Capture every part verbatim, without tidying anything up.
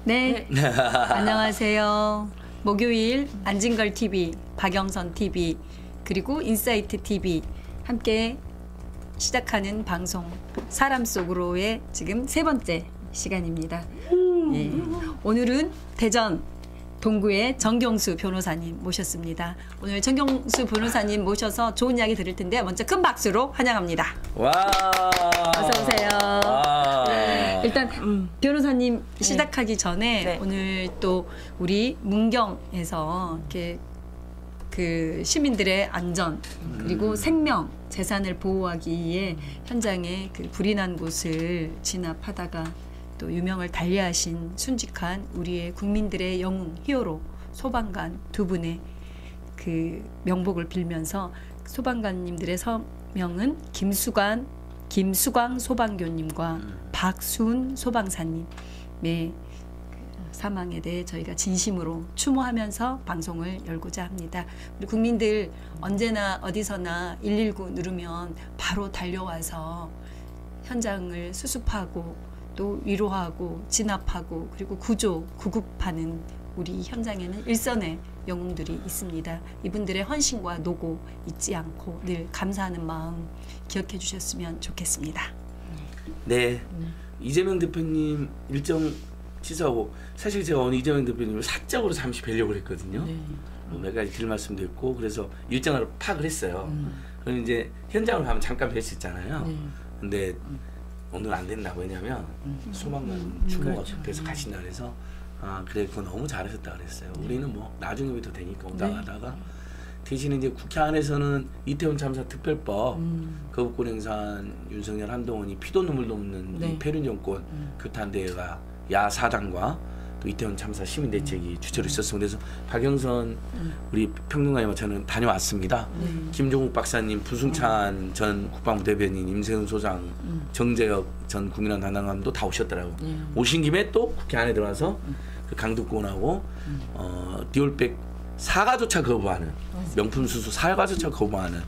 네. 네. 안녕하세요. 목요일 안진걸 티비, 박영선 티비, 그리고 인사이트 티비 함께 시작하는 방송 사람 속으로의 지금 세 번째 시간입니다. 예. 오늘은 대전 동구의 정경수 변호사님 모셨습니다. 오늘 정경수 변호사님 모셔서 좋은 이야기 들을 텐데 먼저 큰 박수로 환영합니다. 와. 어서 오세요. 와. 네. 일단 음, 변호사님 시작하기 전에 네. 오늘 또 우리 문경에서 이렇게 그 시민들의 안전 그리고 음. 생명 재산을 보호하기 위해 현장에 그 불이 난 곳을 진압하다가 또 유명을 달리하신 순직한 우리의 국민들의 영웅 히어로 소방관 두 분의 그 명복을 빌면서 소방관님들의 서명은 김수관, 김수광 소방교님과 음. 박수훈 소방사님의 사망에 대해 저희가 진심으로 추모하면서 방송을 열고자 합니다. 우리 국민들 언제나 어디서나 일일구 누르면 바로 달려와서 현장을 수습하고 또 위로하고 진압하고 그리고 구조, 구급하는 우리 현장에는 일선의 영웅들이 있습니다. 이분들의 헌신과 노고 잊지 않고 늘 감사하는 마음 기억해 주셨으면 좋겠습니다. 네. 이재명 대표님 일정 취소하고 사실 제가 오늘 이재명 대표님을 사적으로 잠시 뵈려고 했거든요. 네. 뭐 몇 가지 드릴 말씀도 있고 그래서 일정을 파악을 했어요. 음. 그럼 이제 현장을 가면 잠깐 뵐 수 있잖아요. 네. 근데 오늘 안 된다. 왜냐면 소방관 추모가 그렇죠. 급해서 가신다 그래서 아 그래 그거 너무 잘하셨다 그랬어요. 우리는 뭐 나중에 봬도 되니까 오다 네. 가다가 대신 이제 국회 안에서는 이태원 참사 특별법 음. 거부권 행사한 윤석열 한동훈이 피도 눈물도 없는 네. 이 패륜 정권 음. 규탄 대회가 야 사당과 또 이태원 참사 시민 대책이 주체로 있었습니다. 그래서 박영선 음. 우리 평론가님과 저는 다녀왔습니다. 네. 김종국 박사님, 부승찬 전 국방부 대변인, 임세훈 소장, 음. 정재혁 전 국민의당 담당관도 다 오셨더라고요. 네. 오신 김에 또 국회 안에 들어와서 그 강두권하고 음. 어, 디올백 사과조차 거부하는 명품 수수 사과조차 거부하는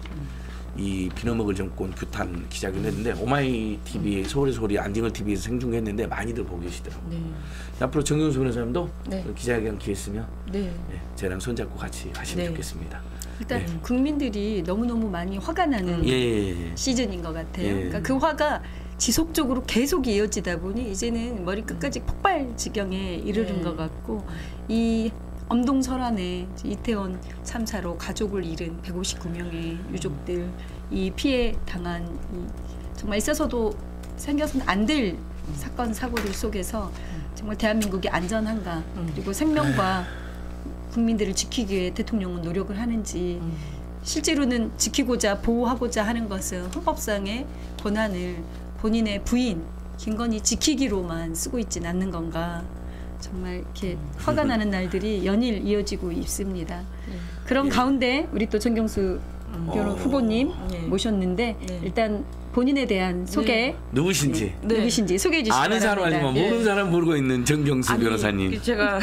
이 빌어먹을 정권 규탄 기자회견을 했는데 오마이 티비 서울의 소리 안진걸 티비에서 생중계했는데 많이들 보고 계시더라고요. 네. 앞으로 정경수 변호사님도 네. 기자회견 기회 있으면 네. 네, 저랑 손잡고 같이 하시면 네. 좋겠습니다. 일단 네. 국민들이 너무너무 많이 화가 나는 예, 예, 예. 시즌인 것 같아요. 예. 그러니까 그 화가 지속적으로 계속 이어지다 보니 이제는 머리 끝까지 폭발 지경에 이르는 네. 것 같고 이 엄동설안에 이태원 참사로 가족을 잃은 백오십구 명의 유족들 이 피해 당한 이 정말 있어서도 생겨서는 안 될 사건 사고들 속에서 정말 대한민국이 안전한가 그리고 생명과 국민들을 지키기 위해 대통령은 노력을 하는지 음. 실제로는 지키고자 보호하고자 하는 것은 헌법상의 권한을 본인의 부인 김건희 지키기로만 쓰고 있지는 않는 건가 정말 이렇게 화가 나는 날들이 연일 이어지고 있습니다. 그런 네. 가운데 우리 또 정경수 변호 어. 후보님 네. 모셨는데 네. 일단 본인에 대한 소개 누구신지 네. 누구신지 소개해 주시기 아는 사람 바랍니다. 아니면 모르는 사람 모르고 있는 정경수 아니, 변호사님. 그 제가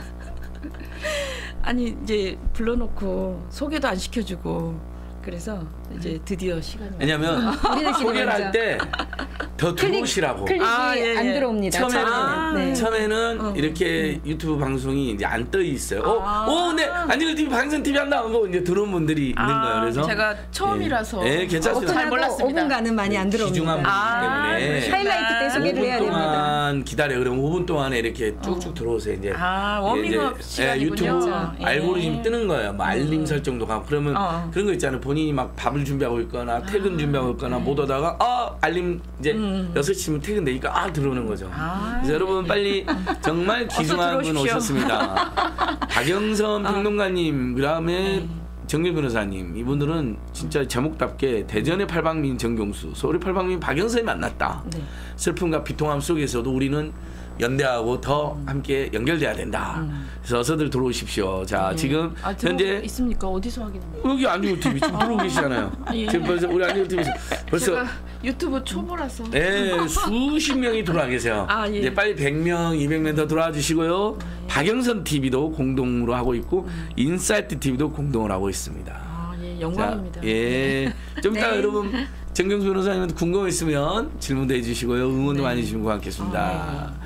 아니 이제 불러놓고 소개도 안 시켜주고 그래서 이제 드디어 시간이 왜냐면 우리들끼리 소개를 먼저. 할 때 더 들어오시라고. 클릭이 아, 예, 안 예. 들어옵니다. 처음에는 아, 네. 처음에는 어. 이렇게 유튜브 방송이 이제 안 떠 있어요. 어, 아. 어, 네, 안진걸 티비, 방송 티비 한다 하고 이제 들어온 분들이 있는 거예요. 그래서 제가 처음이라서 예, 예, 괜찮습니다. 잘 몰랐습니다. 오 분간은 많이 안 들어옵니다. 귀중한 분이기 아, 때문에 그러시구나. 하이라이트 때 소개를 해야 오 분 됩니다. 동안 기다려. 그러면 오 분 동안에 이렇게 쭉쭉 들어오세요. 이제 아, 워밍업 이제, 시간이군요. 유튜브 그렇죠. 예. 알고리즘이 뜨는 거예요. 뭐 알림 음. 설정도 가고 그러면 어. 그런 거 있잖아요. 본인이 막 밥을 준비하고 있거나 퇴근 준비하고 있거나 못 하다가 아 알림 이제 음. 여섯 시면 퇴근되니까 아 들어오는 거죠. 아, 그래서 여러분 빨리 정말 귀중한 분 들어오십시오. 오셨습니다. 박영선 평론가님 그다음에 네. 정길 변호사님 이분들은 진짜 제목답게 대전의 팔방민 정경수 서울의 팔방민 박영선이 만났다. 네. 슬픔과 비통함 속에서도 우리는 연대하고 더 음. 함께 연결돼야 된다. 음. 그래서 어서들 들어오십시오. 자 네. 지금 아, 들어 현재 있습니까? 어디서 확인해요? 여기 안진걸 티비 지금 들어오고 계시잖아요. 예. 지금 벌써 우리 안진걸 티비에서 벌써 제가 유튜브 초보라서 네, 수십 명이 들어와 계세요. 아, 예. 이제 빨리 백 명, 이백 명 더 들어와 주시고요. 박영선 티비도 공동으로 하고 있고 음. 인사이트 티비도 공동으로 하고 있습니다. 아, 예, 영광입니다. 자, 예. 좀 이따 네. 여러분 정경수 변호사님한테 궁금했으면 질문도 해주시고요. 응원도 네. 많이 해주시면 고맙겠습니다. 아, 네, 네.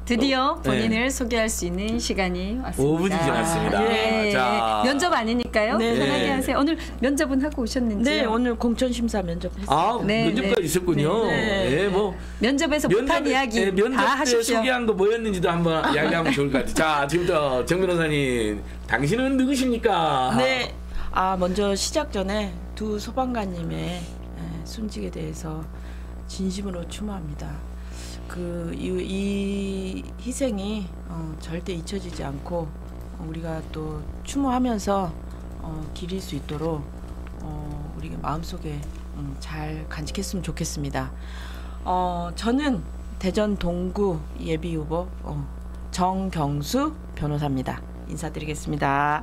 드디어 어, 본인을 네. 소개할 수 있는 시간이 왔습니다. 오 분이 지났습니다. 네. 자. 면접 아니니까요. 네. 편하게 네. 하세요. 오늘 면접은 하고 오셨는지요? 네, 오늘 공천 심사 면접했어요. 아, 네, 면접까지 네. 있었군요. 네. 네, 뭐 면접에서 못한 이야기 네, 면접 다 때 하십시오. 소개한 거 뭐였는지도 한번 이야기하면 좋을 것 같아요. 자, 지금부터 정 변호사님, 당신은 누구십니까? 네. 아, 먼저 시작 전에 두 소방관님의 예, 순직에 대해서 진심으로 추모합니다. 그, 이, 이 희생이 어, 절대 잊혀지지 않고 어, 우리가 또 추모하면서 어, 기릴 수 있도록 어, 우리가 마음속에 음, 잘 간직했으면 좋겠습니다. 어, 저는 대전 동구 예비후보 어, 정경수 변호사입니다. 인사드리겠습니다.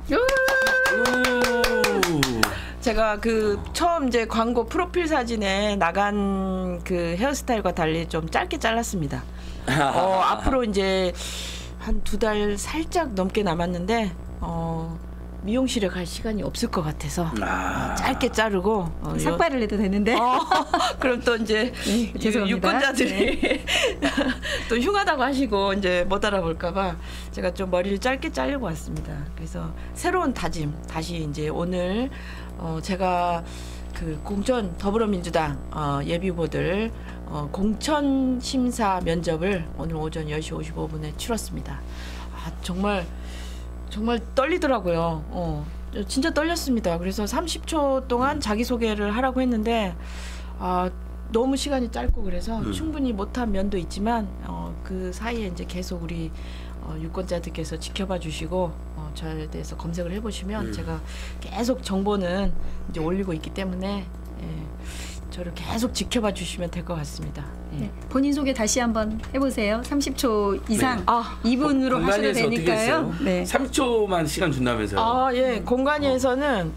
오. 제가 그 처음 이제 광고 프로필 사진에 나간 그 헤어스타일과 달리 좀 짧게 잘랐습니다. 어, 앞으로 이제 한 두 달 살짝 넘게 남았는데 어, 미용실에 갈 시간이 없을 것 같아서 아. 어, 짧게 자르고 어, 요- 삭발을 해도 되는데. 어, 그럼 또 이제 네, 유- 죄송합니다. 유권자들이 또 흉하다고 하시고 이제 못 알아볼까봐 제가 좀 머리를 짧게 자르고 왔습니다. 그래서 새로운 다짐 다시 이제 오늘 어, 제가 그 공천 더불어민주당 어, 예비후보들 어, 공천 심사 면접을 오늘 오전 열 시 오십오 분에 치렀습니다. 아, 정말 정말 떨리더라고요. 어, 진짜 떨렸습니다. 그래서 삼십 초 동안 자기소개를 하라고 했는데 아, 너무 시간이 짧고 그래서 음. 충분히 못한 면도 있지만 어, 그 사이에 이제 계속 우리 어, 유권자들께서 지켜봐 주시고 어, 저에 대해서 검색을 해보시면 음. 제가 계속 정보는 이제 올리고 있기 때문에 예, 저를 계속 지켜봐 주시면 될 것 같습니다. 예. 네, 본인 소개 다시 한번 해보세요. 삼십 초 이상 네. 아, 이 분으로 하셔도 공간에서 어떻게 되니까요. 했어요? 네. 삼십 초만 시간 준다면서요? 아, 예. 공간위에서는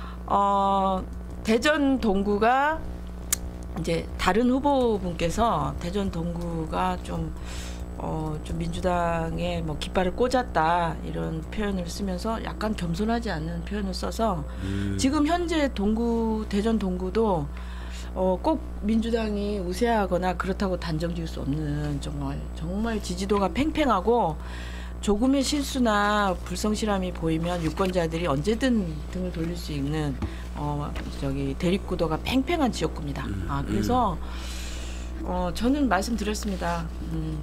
어, 대전 동구가 이제 다른 후보분께서 대전 동구가 좀 어, 좀 민주당에 뭐 깃발을 꽂았다 이런 표현을 쓰면서 약간 겸손하지 않은 표현을 써서 음. 지금 현재 동구 대전 동구도 어, 꼭 민주당이 우세하거나 그렇다고 단정 지을 수 없는 정말 정말 지지도가 팽팽하고 조금의 실수나 불성실함이 보이면 유권자들이 언제든 등을 돌릴 수 있는 어, 저기 대립구도가 팽팽한 지역구입니다. 음, 아, 그래서 어, 저는 말씀드렸습니다. 음,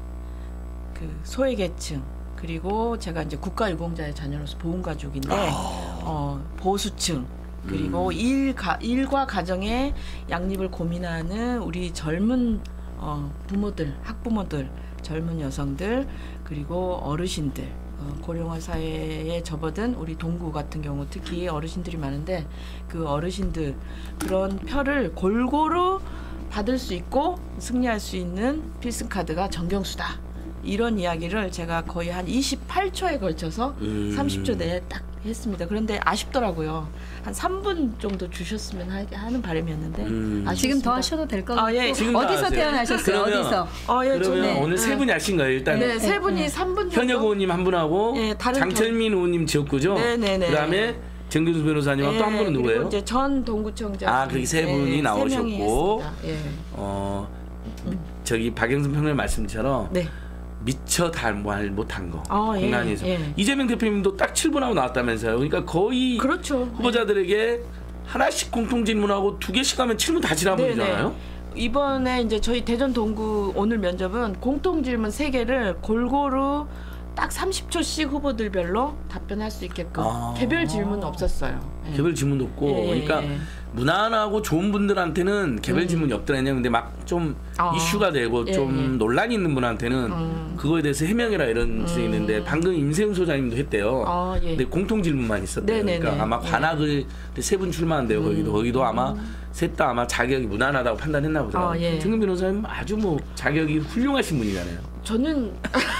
그 소외계층 그리고 제가 이제 국가유공자의 자녀로서 보훈가족인데 어, 보수층 그리고 음. 일가, 일과 가정의 양립을 고민하는 우리 젊은 어, 부모들, 학부모들, 젊은 여성들 그리고 어르신들 어, 고령화 사회에 접어든 우리 동구 같은 경우 특히 어르신들이 많은데 그 어르신들 그런 표를 골고루 받을 수 있고 승리할 수 있는 필승 카드가 정경수다. 이런 이야기를 제가 거의 한 이십팔 초에 걸쳐서 음. 삼십 초 내에 딱 했습니다. 그런데 아쉽더라고요. 한 삼 분 정도 주셨으면 하, 하는 바람이었는데 음. 아쉽습니다. 지금 더 하셔도 될 것 아, 같고 예. 지금 다 어디서 하세요. 태어나셨어요? 그러면- 어디서? 어, 예, 그러면 저는, 오늘 세 예. 분이 하신 거예요. 일단 네, 세 분이 네. 삼 분 정도. 현역 의원님 한 분하고 예, 다른 장철민 의원님 지역구죠. 네네네. 그다음에 정경수 변호사님하고 또 한 분은 그리고 누구예요? 이제 전 동구청장. 아, 그렇게 세 분이 세 나오셨고. 명이 했습니다. 예. 어 저기 박영선 평론 말씀처럼 네. 미처 달말 못한 거 아, 예, 공간에서 예. 이재명 대표님도 딱 칠 분 하고 나왔다면서요. 그러니까 거의 그렇죠. 후보자들에게 하나씩 공통 질문하고 두 개씩 하면 칠 분 다 지난 네, 분이잖아요. 네. 이번에 이제 저희 대전 동구 오늘 면접은 공통 질문 세 개를 골고루 딱 삼십 초씩 후보들별로 답변할 수 있게끔 아. 개별 질문은 없었어요. 예. 개별 질문도 없고 예, 그러니까 예. 무난하고 좋은 분들한테는 개별 음. 질문이 없더라냐. 근데 막 좀 아. 이슈가 되고 예, 좀 예. 논란이 있는 분한테는 음. 그거에 대해서 해명이라 이런 게 있는데 방금 임세훈 소장님도 했대요. 아, 예. 근데 공통 질문만 있었대요. 네네네. 그러니까 아마 예. 관악을 세 분 출마한대요. 음. 거기도 거기도 아마 셋 다 아마 자격이 무난하다고 판단했나 보더라고요. 아, 예. 정근 변호사님 아주 뭐 자격이 훌륭하신 분이잖아요. 저는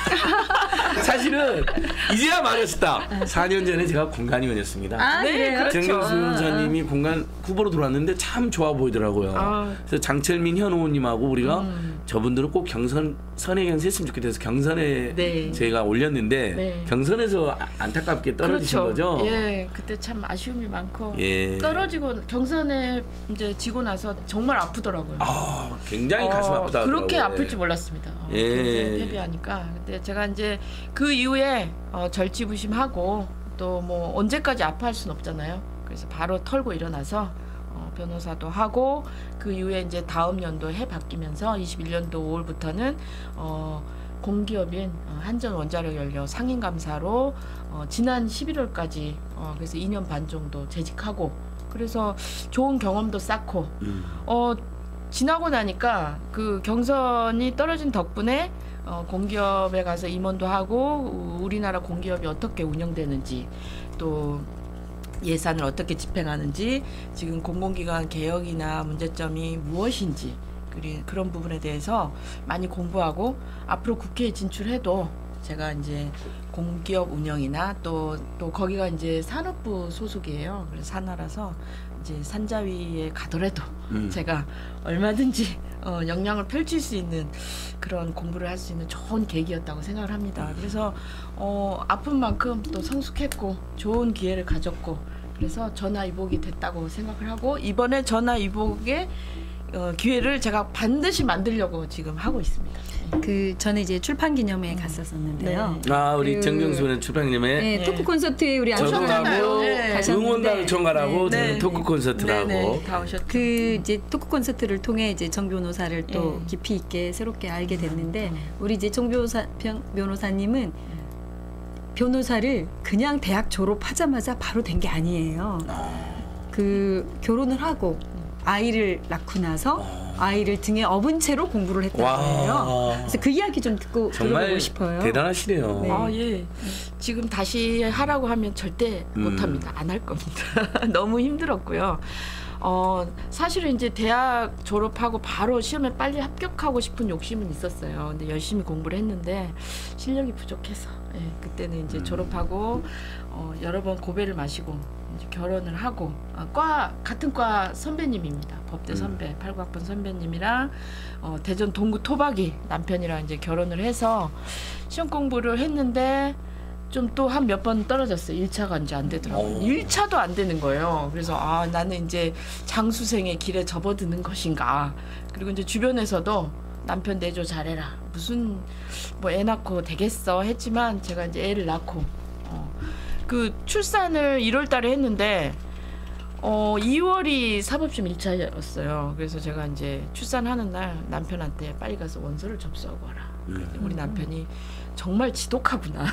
사실은 이제야 말했다. 사 년 전에 제가 공간위원이었습니다. 아, 네, 그래요? 그렇죠. 정경수 변호사님이 공간 후보로 들어왔는데 참 좋아 보이더라고요. 아. 그래서 장철민 현 의원님하고 우리가 음. 저분들은 꼭 경선 선의 경선 했으면 좋겠어서 경선에 네. 저희가 올렸는데 네. 경선에서 아- 안타깝게 떨어지신 그렇죠. 거죠? 예, 그때 참 아쉬움이 많고 예. 떨어지고 경선에 이제 지고 나서 정말 아프더라고요. 아, 굉장히 가슴 아프다. 어, 그렇게 하더라고요. 아플 줄 몰랐습니다. 어, 예. 경선에 패배하니까. 근데 제가 이제 그 이후에 어, 절치부심하고 또 뭐 언제까지 아파할 수는 없잖아요. 그래서 바로 털고 일어나서 어, 변호사도 하고 그 이후에 이제 다음 연도 해 바뀌면서 이십일 년도 오월부터는 어, 공기업인 어, 한전 원자력 연료 상임감사로 어, 지난 십일월까지 어, 그래서 이 년 반 정도 재직하고 그래서 좋은 경험도 쌓고 음. 어 지나고 나니까 그 경선이 떨어진 덕분에 어, 공기업에 가서 임원도 하고 우- 우리나라 공기업이 어떻게 운영되는지 또 예산을 어떻게 집행하는지 지금 공공기관 개혁이나 문제점이 무엇인지 그리, 그런 부분에 대해서 많이 공부하고 앞으로 국회에 진출해도 제가 이제 공기업 운영이나 또, 또 거기가 이제 산업부 소속이에요. 그래서 산하라서 이제 산자위에 가더라도 음. 제가 얼마든지 어, 역량을 펼칠 수 있는 그런 공부를 할 수 있는 좋은 계기였다고 생각을 합니다. 그래서 어, 아픈 만큼 또 성숙했고 좋은 기회를 가졌고 그래서 전화위복이 됐다고 생각을 하고 이번에 전화위복의 어, 기회를 제가 반드시 만들려고 지금 하고 있습니다. 그 전에 이제 출판 기념회에 갔었었는데요. 네. 아, 우리 그- 정경수는 출판님의 네, 네. 토크 콘서트에 우리 저도 안정환 가고 네. 응원단을 총괄하고 네. 저는 네. 토크 콘서트를 하고 네네, 다 오셨죠. 그 이제 토크 콘서트를 통해 이제 정 변호사를 또 예. 깊이 있게 새롭게 알게 됐는데 음. 우리 이제 정 변호사 변- 변호사님은 변호사를 그냥 대학 졸업하자마자 바로 된 게 아니에요. 그 결혼을 하고 아이를 낳고 나서 아이를 등에 업은 채로 공부를 했다는 와. 거예요. 그래서 그 이야기 좀 듣고 정말 들어보고 싶어요. 대단하시네요. 네. 아, 예. 지금 다시 하라고 하면 절대 음. 못합니다. 안 할 겁니다. 너무 힘들었고요. 어, 사실은 이제 대학 졸업하고 바로 시험에 빨리 합격하고 싶은 욕심은 있었어요. 근데 열심히 공부를 했는데 실력이 부족해서 예, 그때는 이제 음. 졸업하고 어, 여러 번 고배를 마시고 이제 결혼을 하고 아, 과 같은 과 선배님입니다. 법대 음. 선배, 팔구학번 선배님이랑 어, 대전 동구 토박이 남편이랑 이제 결혼을 해서 시험 공부를 했는데 좀 또 한 몇 번 떨어졌어요. 일 차가 이제 안 되더라고요. 오. 일 차도 안 되는 거예요. 그래서 아 나는 이제 장수생의 길에 접어드는 것인가. 그리고 이제 주변에서도 남편 내조 잘해라. 무슨 뭐 애 낳고 되겠어 했지만 제가 이제 애를 낳고 어, 그 출산을 일월 달에 했는데 어 이월이 사법시험 일 차였어요. 그래서 제가 이제 출산하는 날 남편한테 빨리 가서 원서를 접수하고 와라. 음. 우리 남편이 정말 지독하구나.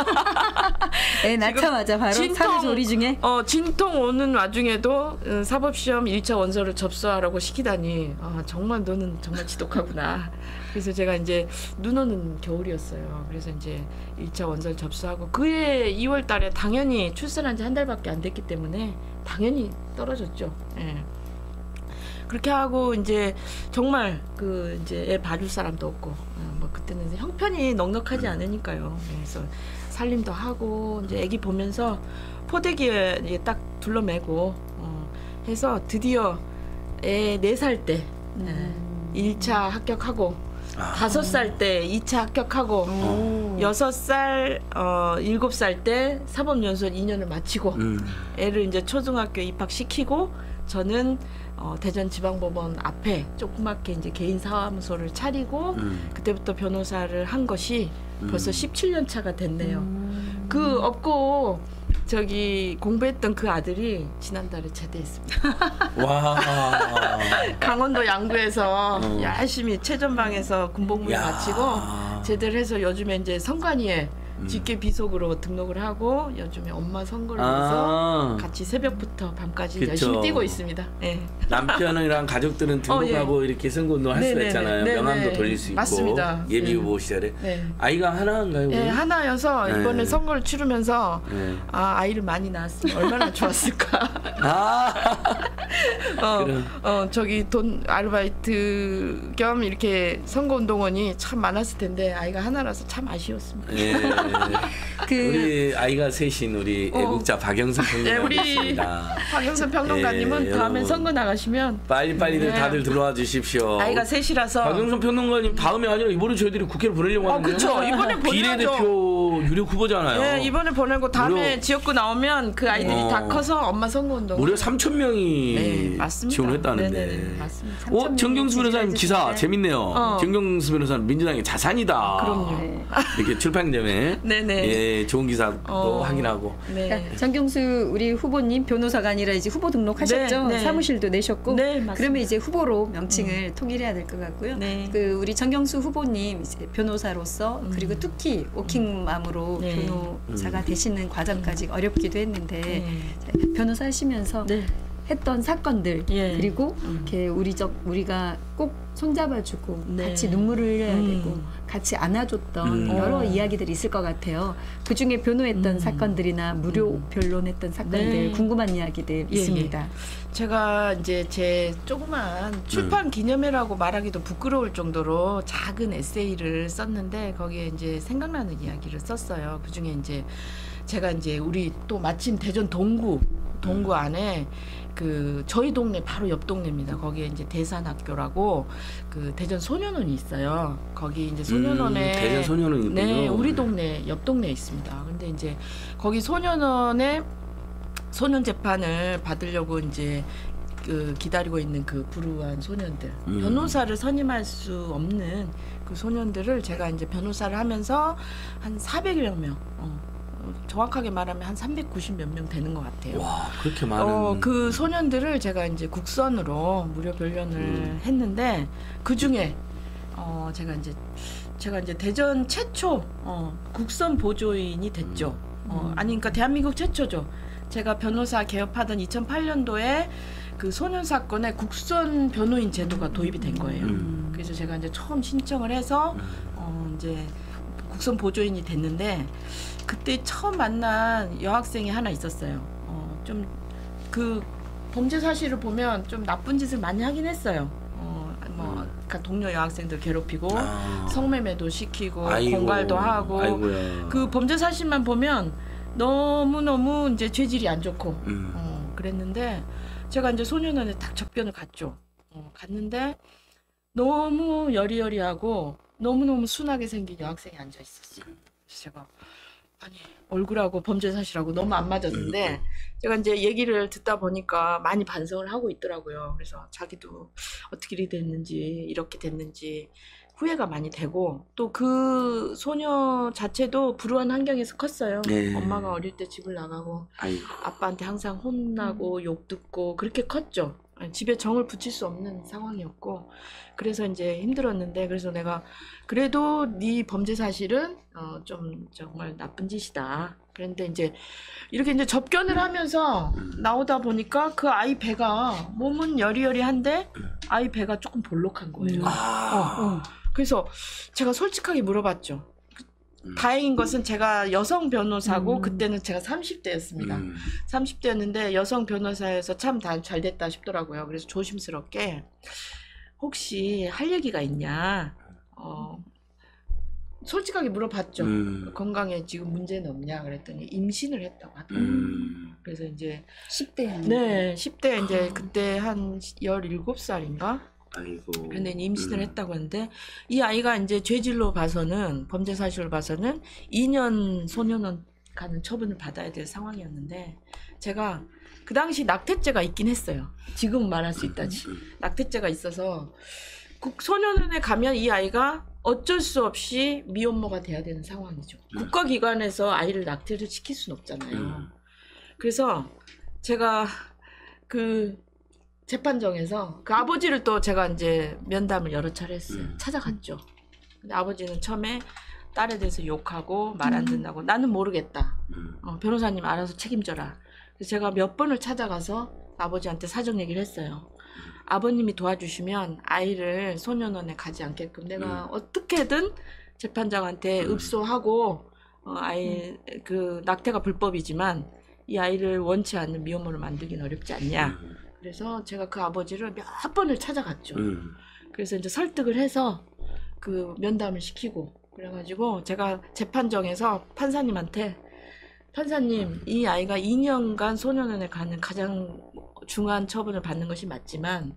애 낳자마자 바로 진통- 사주조리 중에 어 진통 오는 와중에도 어, 사법시험 일 차 원서를 접수하라고 시키다니 아, 정말 너는 정말 지독하구나. 그래서 제가 이제 눈 오는 겨울이었어요. 그래서 이제 일 차 원서를 접수하고 그해 이월 달에 당연히 출산한 지 한 달밖에 안 됐기 때문에 당연히 떨어졌죠. 예. 그렇게 하고 이제 정말 그 이제 애 봐줄 사람도 없고 어, 뭐 그때는 이제 형편이 넉넉하지 않으니까요. 그래서 살림도 하고 이제 애기 보면서 포대기에 이제 딱 둘러매고 어, 해서 드디어 애 네 살 때 일 차 합격하고 아. 다섯 살 때 이 차 합격하고 오. 여섯 살, 어, 일곱 살 때 사법연수원 이 년을 마치고 음. 애를 이제 초등학교 입학시키고 저는 어, 대전지방법원 앞에 조그맣게 이제 개인 사무소를 차리고 음. 그때부터 변호사를 한 것이 음. 벌써 십칠 년 차가 됐네요. 음. 그 없고 저기 공부했던 그 아들이 지난달에 제대했습니다. 와. 강원도 양구에서 어. 열심히 최전방에서 군복무 야. 마치고 제대를 해서 요즘에 이제 선관위에 음. 직계 비속으로 등록을 하고 요즘에 엄마 선거를 위해서 아. 같이 새벽부터 밤까지 그쵸. 열심히 뛰고 있습니다. 네. 남편이랑 가족들은 등록하고 이렇게 선거운동 할 수가 네네네. 있잖아요. 네네. 명함도 돌릴 수 있고 맞습니다. 예비 네. 후보 시절에 네. 아이가 하나인가요? 네, 우리? 하나여서 네. 이번에 선거를 치르면서 네. 아 아이를 많이 낳았으면 얼마나 좋았을까. 아. 어, 그럼. 어 저기 돈 아르바이트 겸 이렇게 선거운동원이 참 많았을 텐데 아이가 하나라서 참 아쉬웠습니다. 예. 그 우리 아이가 셋인 우리 어. 애국자 박영선 네, 우리 평론가님입니다. 박영선 평론가님은 예, 다음에 여러분. 선거 나가시면 빨리빨리들 네. 다들 들어와 주십시오. 아이가 셋이라서 박영선 평론가님 다음에 아니라 이번에 저희들이 국회를 보내려고 아, 하는데요. 그쵸. 이번에 보내야죠. 비례대표 유력 후보잖아요. 네, 이번에 보내고 다음에 무려- 지역구 나오면 그 아이들이 어. 다 커서 엄마 선거운동 무려 삼천 명이 네, 맞습니다. 지원했다는데. 네네네, 맞습니다. 어, 정경수 변호사님 기사 재밌네요. 어. 정경수 변호사는 민주당의 자산이다. 그럼요. 네. 이렇게 출판점에 네네. 예, 좋은 기사도 어. 확인하고. 네. 그러니까 정경수 우리 후보님 변호사가 아니라 이제 후보 등록하셨죠. 네, 네. 사무실도 내셨고. 네, 맞습니다. 그러면 이제 후보로 명칭을 통일해야 될 것 같고요. 네. 그 우리 정경수 후보님 이제 변호사로서 음. 그리고 특히 워킹맘으로 네. 변호사가 음. 되시는 과정까지 어렵기도 했는데 네. 변호사 하시면서 네. 했던 사건들 예. 그리고 음. 이렇게 우리적 우리가 꼭 손잡아주고 네. 같이 눈물을 흘려야 음. 되고 같이 안아줬던 음. 여러 어. 이야기들이 있을 것 같아요. 그 중에 변호했던 음. 사건들이나 무료 음. 변론했던 사건들 네. 궁금한 이야기들 예, 있습니다. 제가 이제 제 조그만 출판 기념회라고 말하기도 부끄러울 정도로 작은 에세이를 썼는데 거기에 이제 생각나는 이야기를 썼어요. 그 중에 이제 제가 이제 우리 또 마침 대전 동구 동구 안에 그 저희 동네 바로 옆 동네입니다. 거기에 이제 대산학교라고 그 대전 소년원이 있어요. 거기 이제 소년원에 음, 대전 소년원이 있군요. 네, 우리 동네 옆 동네에 있습니다. 근데 이제 거기 소년원에 소년 재판을 받으려고 이제 그 기다리고 있는 그 불우한 소년들, 음. 변호사를 선임할 수 없는 그 소년들을 제가 이제 변호사를 하면서 한 사백여 명, 어, 정확하게 말하면 한 삼백구십 몇 명 되는 것 같아요. 와, 그렇게 많은. 어, 그 소년들을 제가 이제 국선으로 무료 변론을 음. 했는데 그 중에 어, 제가 이제 제가 이제 대전 최초 어, 국선 보조인이 됐죠. 어, 아니 그러니까 대한민국 최초죠. 제가 변호사 개업하던 이천팔 년도에 그 소년 사건에 국선 변호인 제도가 도입이 된 거예요. 음. 그래서 제가 이제 처음 신청을 해서 어, 이제 국선 보조인이 됐는데 그때 처음 만난 여학생이 하나 있었어요. 어, 좀 그 범죄 사실을 보면 좀 나쁜 짓을 많이 하긴 했어요. 어, 뭐 그러니까 동료 여학생들 괴롭히고 아. 성매매도 시키고 아이고, 공갈도 하고 아이고야. 그 범죄 사실만 보면 너무 너무 이제 죄질이 안 좋고 음. 어, 그랬는데 제가 이제 소년원에 딱 접견을 갔죠. 어, 갔는데 너무 여리여리하고 너무 너무 순하게 생긴 여학생이 앉아 있었어요. 그래서 제가 아니 얼굴하고 범죄 사실하고 너무 안 맞았는데 제가 이제 얘기를 듣다 보니까 많이 반성을 하고 있더라고요. 그래서 자기도 어떻게 이렇게 됐는지 이렇게 됐는지 후회가 많이 되고 또 그 소녀 자체도 불우한 환경에서 컸어요. 네. 엄마가 어릴 때 집을 나가고 아이고. 아빠한테 항상 혼나고 욕 듣고 그렇게 컸죠. 집에 정을 붙일 수 없는 상황이었고 그래서 이제 힘들었는데 그래서 내가 그래도 네 범죄 사실은 어, 좀 정말 나쁜 짓이다. 그런데 이제 이렇게 이제 접견을 하면서 나오다 보니까 그 아이 배가 몸은 여리여리한데 아이 배가 조금 볼록한 거예요. 아. 어, 어. 그래서 제가 솔직하게 물어봤죠. 음. 다행인 것은 제가 여성 변호사고 음. 그때는 제가 삼십 대였습니다. 음. 삼십 대였는데 여성 변호사여서 참 잘 됐다 싶더라고요. 그래서 조심스럽게 혹시 할 얘기가 있냐? 어, 솔직하게 물어봤죠. 음. 건강에 지금 문제는 없냐? 그랬더니 임신을 했다고 하더라고요. 음. 그래서 이제 십 대 네, 십 대 이제 그때 한 열일곱 살인가? 아이고. 그런데 임신을 음. 했다고 하는데 이 아이가 이제 죄질로 봐서는 범죄 사실로 봐서는 이 년 소년원 가는 처분을 받아야 될 상황이었는데 제가 그 당시 낙태죄가 있긴 했어요. 지금 말할 수 있다지. 낙태죄가 있어서 국 소년원에 가면 이 아이가 어쩔 수 없이 미혼모가 돼야 되는 상황이죠. 국가기관에서 아이를 낙태를 시킬 수는 없잖아요. 음. 그래서 제가 그 재판정에서 그 아버지를 또 제가 이제 면담을 여러 차례 했어요. 음. 찾아갔죠. 근데 아버지는 처음에 딸에 대해서 욕하고 말 안 듣는다고 나는 모르겠다. 음. 어, 변호사님 알아서 책임져라. 그래서 제가 몇 번을 찾아가서 아버지한테 사정 얘기를 했어요. 아버님이 도와주시면 아이를 소년원에 가지 않게끔 내가 음. 어떻게든 재판장한테 음. 읍소하고 어, 아이 그 낙태가 불법이지만 이 아이를 원치 않는 미혼모를 만들긴 어렵지 않냐. 음. 그래서 제가 그 아버지를 몇 번을 찾아갔죠. 음. 그래서 이제 설득을 해서 그 면담을 시키고 그래가지고 제가 재판정에서 판사님한테 판사님 이 아이가 이 년간 소년원에 가는 가장 중한 처분을 받는 것이 맞지만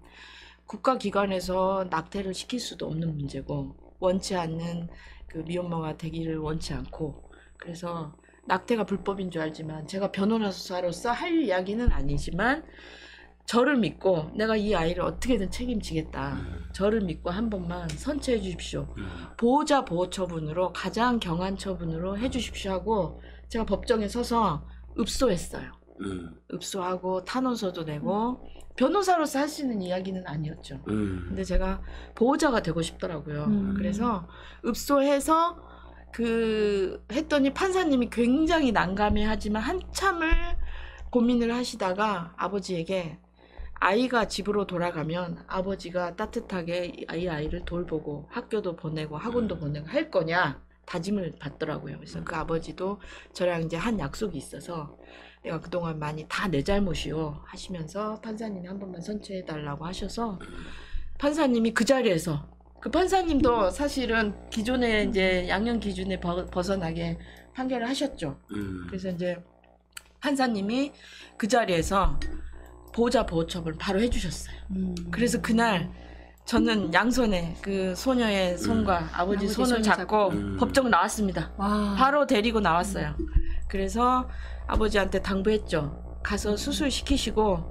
국가기관에서 낙태를 시킬 수도 없는 문제고 원치 않는 그 미혼모가 되기를 원치 않고 그래서 낙태가 불법인 줄 알지만 제가 변호사로서 할 이야기는 아니지만 저를 믿고 내가 이 아이를 어떻게든 책임지겠다. 저를 믿고 한 번만 선처해 주십시오. 보호자 보호 처분으로 가장 경한 처분으로 해 주십시오 하고 제가 법정에 서서 읍소했어요. 음. 읍소하고 탄원서도 내고 변호사로서 할 수 있는 이야기는 아니었죠. 음. 근데 제가 보호자가 되고 싶더라고요. 음. 그래서 읍소해서 그 했더니 판사님이 굉장히 난감해하지만 한참을 고민을 하시다가 아버지에게 아이가 집으로 돌아가면 아버지가 따뜻하게 이 아이를 돌보고 학교도 보내고 학원도 보내고 할 거냐 다짐을 받더라고요. 그래서 그 아버지도 저랑 이제 한 약속이 있어서 내가 그동안 많이 다 내 잘못이요 하시면서 판사님이 한 번만 선처해 달라고 하셔서 판사님이 그 자리에서 그 판사님도 사실은 기존의 이제 양형 기준에 버- 벗어나게 판결을 하셨죠. 음. 그래서 이제 판사님이 그 자리에서 보호자 보호처분을 바로 해주셨어요. 음. 그래서 그날 저는 양손에 그 소녀의 손과 아버지 아버지 손을 손을 잡고 잡고. 음. 법정 나왔습니다. 와. 바로 데리고 나왔어요. 그래서 아버지한테 당부했죠. 가서 수술 시키시고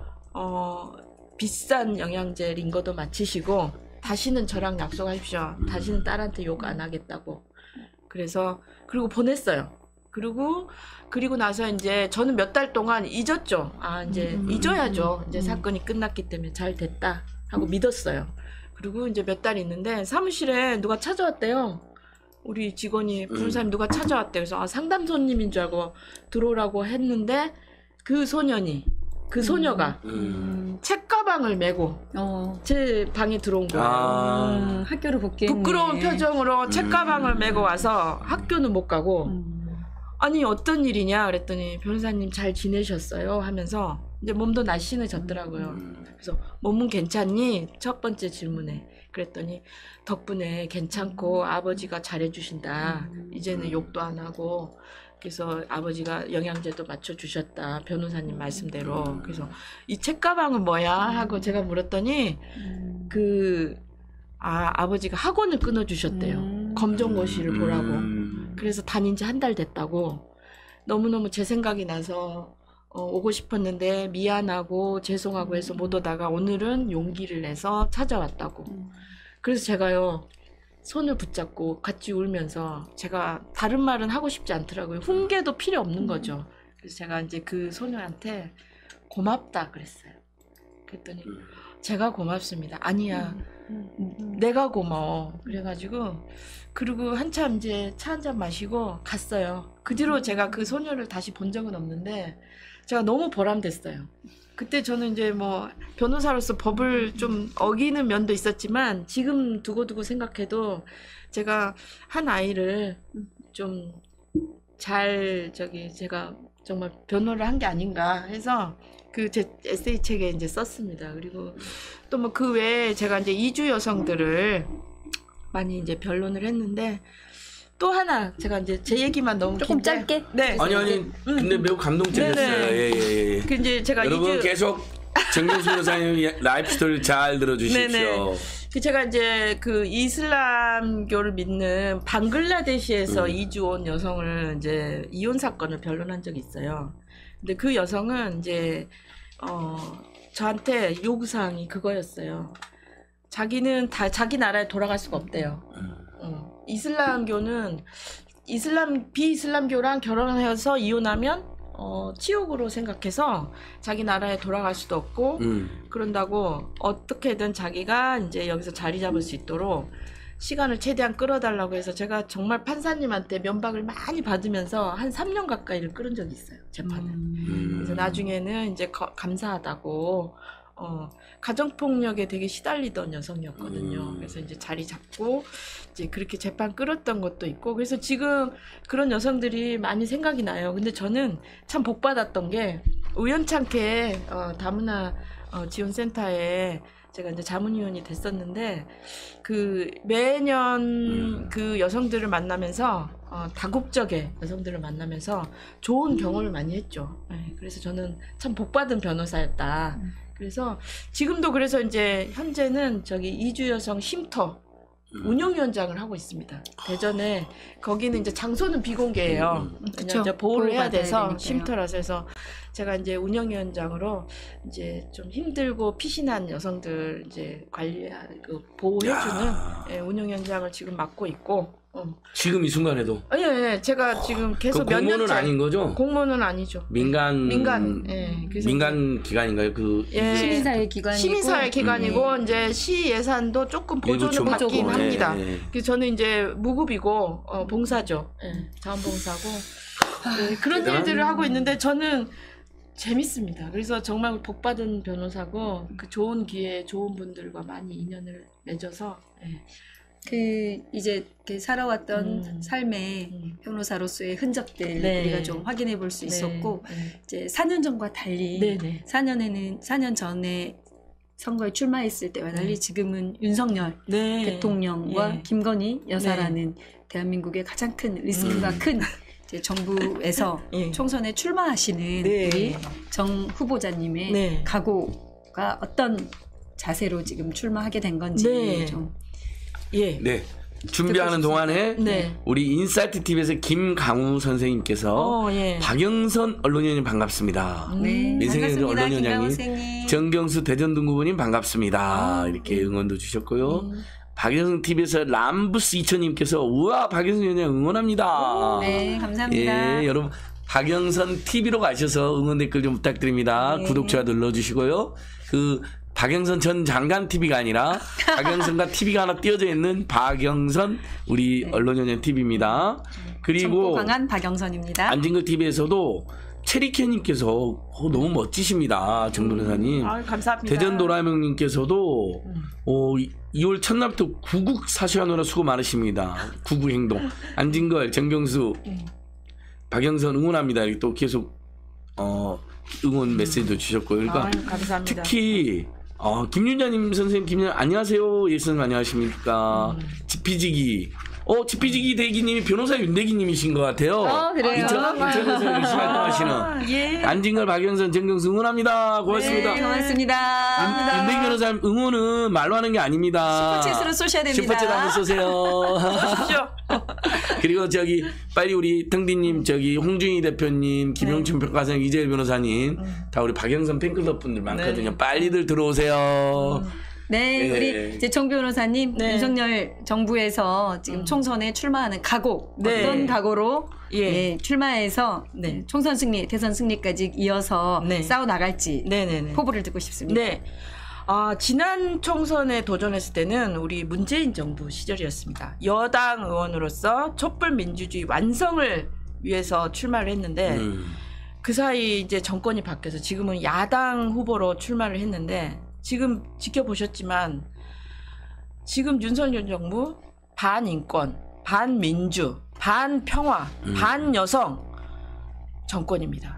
어, 비싼 영양제 링거도 맞히시고 다시는 저랑 약속하십시오. 다시는 딸한테 욕 안 하겠다고. 그래서 그리고 보냈어요. 그리고 그리고 나서 이제 저는 몇 달 동안 잊었죠. 아 이제 음. 잊어야죠. 이제 음. 사건이 끝났기 때문에 잘 됐다 하고 믿었어요. 그리고 이제 몇 달 있는데 사무실에 누가 찾아왔대요. 우리 직원이 부른 사람이 누가 찾아왔대요. 그래서 아, 상담 손님인 줄 알고 들어오라고 했는데 그 소년이 그 소녀가 음. 책가방을 메고 어. 제 방에 들어온 거예요. 아. 음, 학교를 복귀했네. 부끄러운 표정으로 책가방을 음. 메고 와서 학교는 못 가고 음. 아니 어떤 일이냐 그랬더니 변호사님 잘 지내셨어요 하면서 이제 몸도 날씬해졌더라고요. 음. 그래서 몸은 괜찮니? 첫 번째 질문에 그랬더니 덕분에 괜찮고 아버지가 잘해주신다. 이제는 욕도 안 하고 그래서 아버지가 영양제도 맞춰주셨다. 변호사님 말씀대로. 그래서 이 책가방은 뭐야? 하고 제가 물었더니 음. 그 아, 아버지가 학원을 끊어주셨대요. 음. 검정고시를 보라고. 음. 그래서 다닌 지 한 달 됐다고. 너무너무 제 생각이 나서 어, 오고 싶었는데 미안하고 죄송하고 해서 못 오다가 오늘은 용기를 내서 찾아왔다고. 음. 그래서 제가요 손을 붙잡고 같이 울면서 제가 다른 말은 하고 싶지 않더라고요. 훈계도 필요 없는 거죠. 그래서 제가 이제 그 소녀한테 고맙다 그랬어요. 그랬더니 음. 제가 고맙습니다. 아니야. 음. 내가 고마워. 그래가지고 그리고 한참 이제 차 한 잔 마시고 갔어요. 그 뒤로 제가 그 소녀를 다시 본 적은 없는데 제가 너무 보람됐어요. 그때 저는 이제 뭐 변호사로서 법을 좀 어기는 면도 있었지만 지금 두고두고 생각해도 제가 한 아이를 좀 잘 저기 제가 정말 변호를 한 게 아닌가 해서 그 제 에세이 책에 이제 썼습니다. 그리고 또 뭐 그 외에 제가 이제 이주 여성들을 많이 이제 변론을 했는데 또 하나 제가 이제 제 얘기만 너무 조금 긴데 짧게? 네. 아니 아니 근데 매우 감동적이었어요. 네네. 예예예. 그 이제 제가 여러분 이주 계속 정명수 변호사님 라이프 스토리를 잘 들어주십시오. 네네. 그 제가 이제 그 이슬람교를 믿는 방글라데시에서 음. 이주 온 여성을 이제 이혼 사건을 변론한 적이 있어요. 근데 그 여성은 이제 어 저한테 요구사항이 그거였어요. 자기는 다 자기 나라에 돌아갈 수가 없대요. 음. 어. 이슬람교는 이슬람 비이슬람교랑 결혼해서 이혼하면 어, 치욕으로 생각해서 자기 나라에 돌아갈 수도 없고 음. 그런다고 어떻게든 자기가 이제 여기서 자리 잡을 수 있도록 시간을 최대한 끌어달라고 해서 제가 정말 판사님한테 면박을 많이 받으면서 한 삼 년 가까이를 끌은 적이 있어요, 재판을. 음. 그래서 나중에는 이제 거, 감사하다고 어, 가정폭력에 되게 시달리던 여성이었거든요. 음. 그래서 이제 자리 잡고 이제 그렇게 재판 끌었던 것도 있고 그래서 지금 그런 여성들이 많이 생각이 나요. 근데 저는 참 복받았던 게 우연찮게 어, 다문화 어, 지원센터에 제가 이제 자문위원이 됐었는데 그 매년 음. 그 여성들을 만나면서 어, 다국적의 여성들을 만나면서 좋은 경험을 많이 했죠. 네, 그래서 저는 참 복받은 변호사였다. 음. 그래서 지금도 그래서 이제 현재는 저기 이주 여성 쉼터 운영위원장을 하고 있습니다. 대전에 거기는 이제 장소는 비공개예요. 음, 그쵸. 왜냐면 이제 보호를 해야 보호받아야 돼서 되니까요. 쉼터라서 해서 제가 이제 운영위원장으로 이제 좀 힘들고 피신한 여성들 이제 관리 그 보호해주는 야. 예, 운영위원장을 지금 맡고 있고. 어. 지금 이 순간에도 아니, 아니, 제가 지금 그 계속 몇 공무원은 년째 아닌 거죠? 공무원은 아니죠. 민간 민간, 예, 그래서 민간 기관인가요? 그 예. 시민사회 기관이고 시민사회 기관이고 음. 이제 시 예산도 조금 일부 보조는 좀 받긴 받고, 합니다. 예, 예. 그래서 저는 이제 무급이고 어, 봉사죠. 예, 자원봉사고 네, 그런 대단한- 일들을 하고 있는데 저는 재밌습니다. 그래서 정말 복받은 변호사고 그 좋은 기회에 좋은 분들과 많이 인연을 맺어서 예. 그 이제 이렇게 살아왔던 음. 삶의 음. 변호사로서의 흔적들 네. 우리가 좀 확인해 볼 수 있었고 네. 이제 사 년 전과 달리 네, 네. 사 년에는 사 년 전에 선거에 출마했을 때와 달리 네. 지금은 윤석열 네. 대통령과 예. 김건희 여사라는 대한민국의 가장 큰 리스크가 음. 큰 이제 정부에서 예. 총선에 출마하시는 네. 우리 정 후보자님의 네. 각오가 어떤 자세로 지금 출마하게 된 건지 네. 좀 예. 네. 준비하는 동안에 네. 우리 인사이트 티비에서 김강우 선생님께서 어, 예. 박영선 언론위원님 반갑습니다. 음. 네, 민생의 반갑습니다. 언론위원장님, 김강우 선생님. 정경수 대전등구부님 반갑습니다. 아, 이렇게 네. 응원도 주셨고요. 음. 박영선 티비에서 람부스 이천님께서 우와 박영선 위원장 응원합니다. 네, 감사합니다. 예, 여러분 박영선 티비로 가셔서 응원 댓글 좀 부탁드립니다. 네. 구독 좋아요 눌러주시고요. 그 박영선 전 장관 티비가 아니라 박영선과 티비가 하나 띄어져 있는 박영선 우리 네. 언론연예 티비입니다. 정보 그리고 강한 박영선입니다. 안진걸 티비에서도 체리케님께서 어, 너무 멋지십니다. 정 변호사님. 아, 감사합니다. 대전 도라명님께서도 음. 어, 이월 첫날부터 구국 사시하느라 수고 많으십니다. 구국 행동. 안진걸, 정경수, 음. 박영선 응원합니다. 이렇게 또 계속 어, 응원 메시지도 주셨고요. 그러니까 아유, 감사합니다. 특히 어, 김윤자님 선생님, 김윤자 안녕하세요. 예 선생님 안녕하십니까. 음. 지피지기. 어, 지피지기 대기님이 변호사 윤대기님이신 것 같아요. 어, 그래요? 인천, 인천에서 열심히 활동하시는 아, 예. 안진걸, 박영선, 정경수 응원합니다. 고맙습니다. 네, 고맙습니다. 윤- 윤대기 변호사님 응원은 말로 하는 게 아닙니다. 슈퍼챗으로 쏘셔야 됩니다. 슈퍼챗 한번 쏘세요. 하십시오. 그리고 저기 빨리 우리 등디님, 저기 홍준희 대표님, 김용춘 네. 평가선, 이재일 변호사님, 음. 다 우리 박영선 팬클럽 분들 많거든요. 네. 빨리들 들어오세요. 음. 네, 네. 우리 이제 정 변호사님 네. 윤석열 정부에서 지금 음. 총선에 출마하는 각오 네. 어떤 각오로 예. 예, 출마해서 네. 총선 승리, 대선 승리까지 이어서 네. 싸워 나갈지 네네네. 포부를 듣고 싶습니다. 네. 아, 지난 총선에 도전했을 때는 우리 문재인 정부 시절이었습니다. 여당 의원으로서 촛불 민주주의 완성을 위해서 출마를 했는데 음. 그 사이 이제 정권이 바뀌어서 지금은 야당 후보로 출마를 했는데 지금 지켜보셨지만 지금 윤석열 정부 반인권, 반민주, 반평화, 음. 반여성 정권입니다.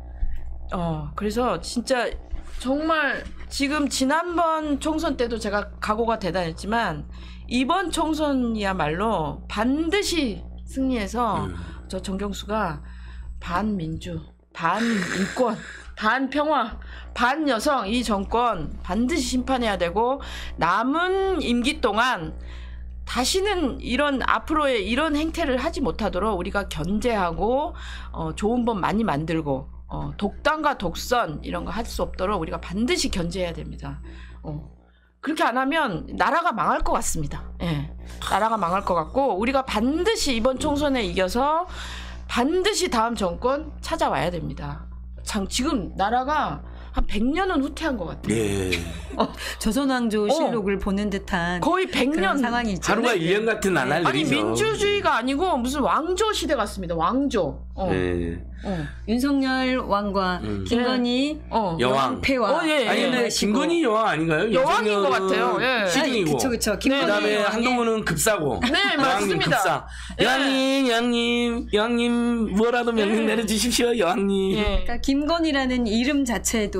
어, 그래서 진짜 정말 지금 지난번 총선 때도 제가 각오가 대단했지만 이번 총선이야말로 반드시 승리해서 음. 저 정경수가 반민주, 반인권, 반평화, 반여성 이 정권 반드시 심판해야 되고 남은 임기 동안 다시는 이런 앞으로의 이런 행태를 하지 못하도록 우리가 견제하고 어, 좋은 법 많이 만들고 어, 독단과 독선 이런 거 할 수 없도록 우리가 반드시 견제해야 됩니다. 어. 그렇게 안 하면 나라가 망할 것 같습니다. 예. 나라가 망할 것 같고 우리가 반드시 이번 총선에 이겨서 반드시 다음 정권 찾아와야 됩니다. 참 지금 나라가 한 백 년은 후퇴한 것 같아요. 예. 조선왕조 어. 실록을 보는 듯한 거의 백 년 그런 상황이 있죠. 하루가 일 년 같은 나날 아니 일이죠. 민주주의가 아니고 무슨 왕조 시대 같습니다. 왕조. 어. 예. 어. 윤석열 왕과 음. 김건희 어. 여왕. 폐와 어, 예, 예. 아니 근데 하시고. 김건희 여왕 아닌가요? 여왕인 것 같아요. 예. 시중이고. 그쵸 그쵸. 김건희 그다음에 여왕의 한동훈은 급사고. 네, 여왕님 맞습니다. 급사. 예. 여왕님, 여왕님, 여왕님 뭐라도 명령 예. 내려주십시오, 여왕님. 예. 그러니까 김건희라는 이름 자체도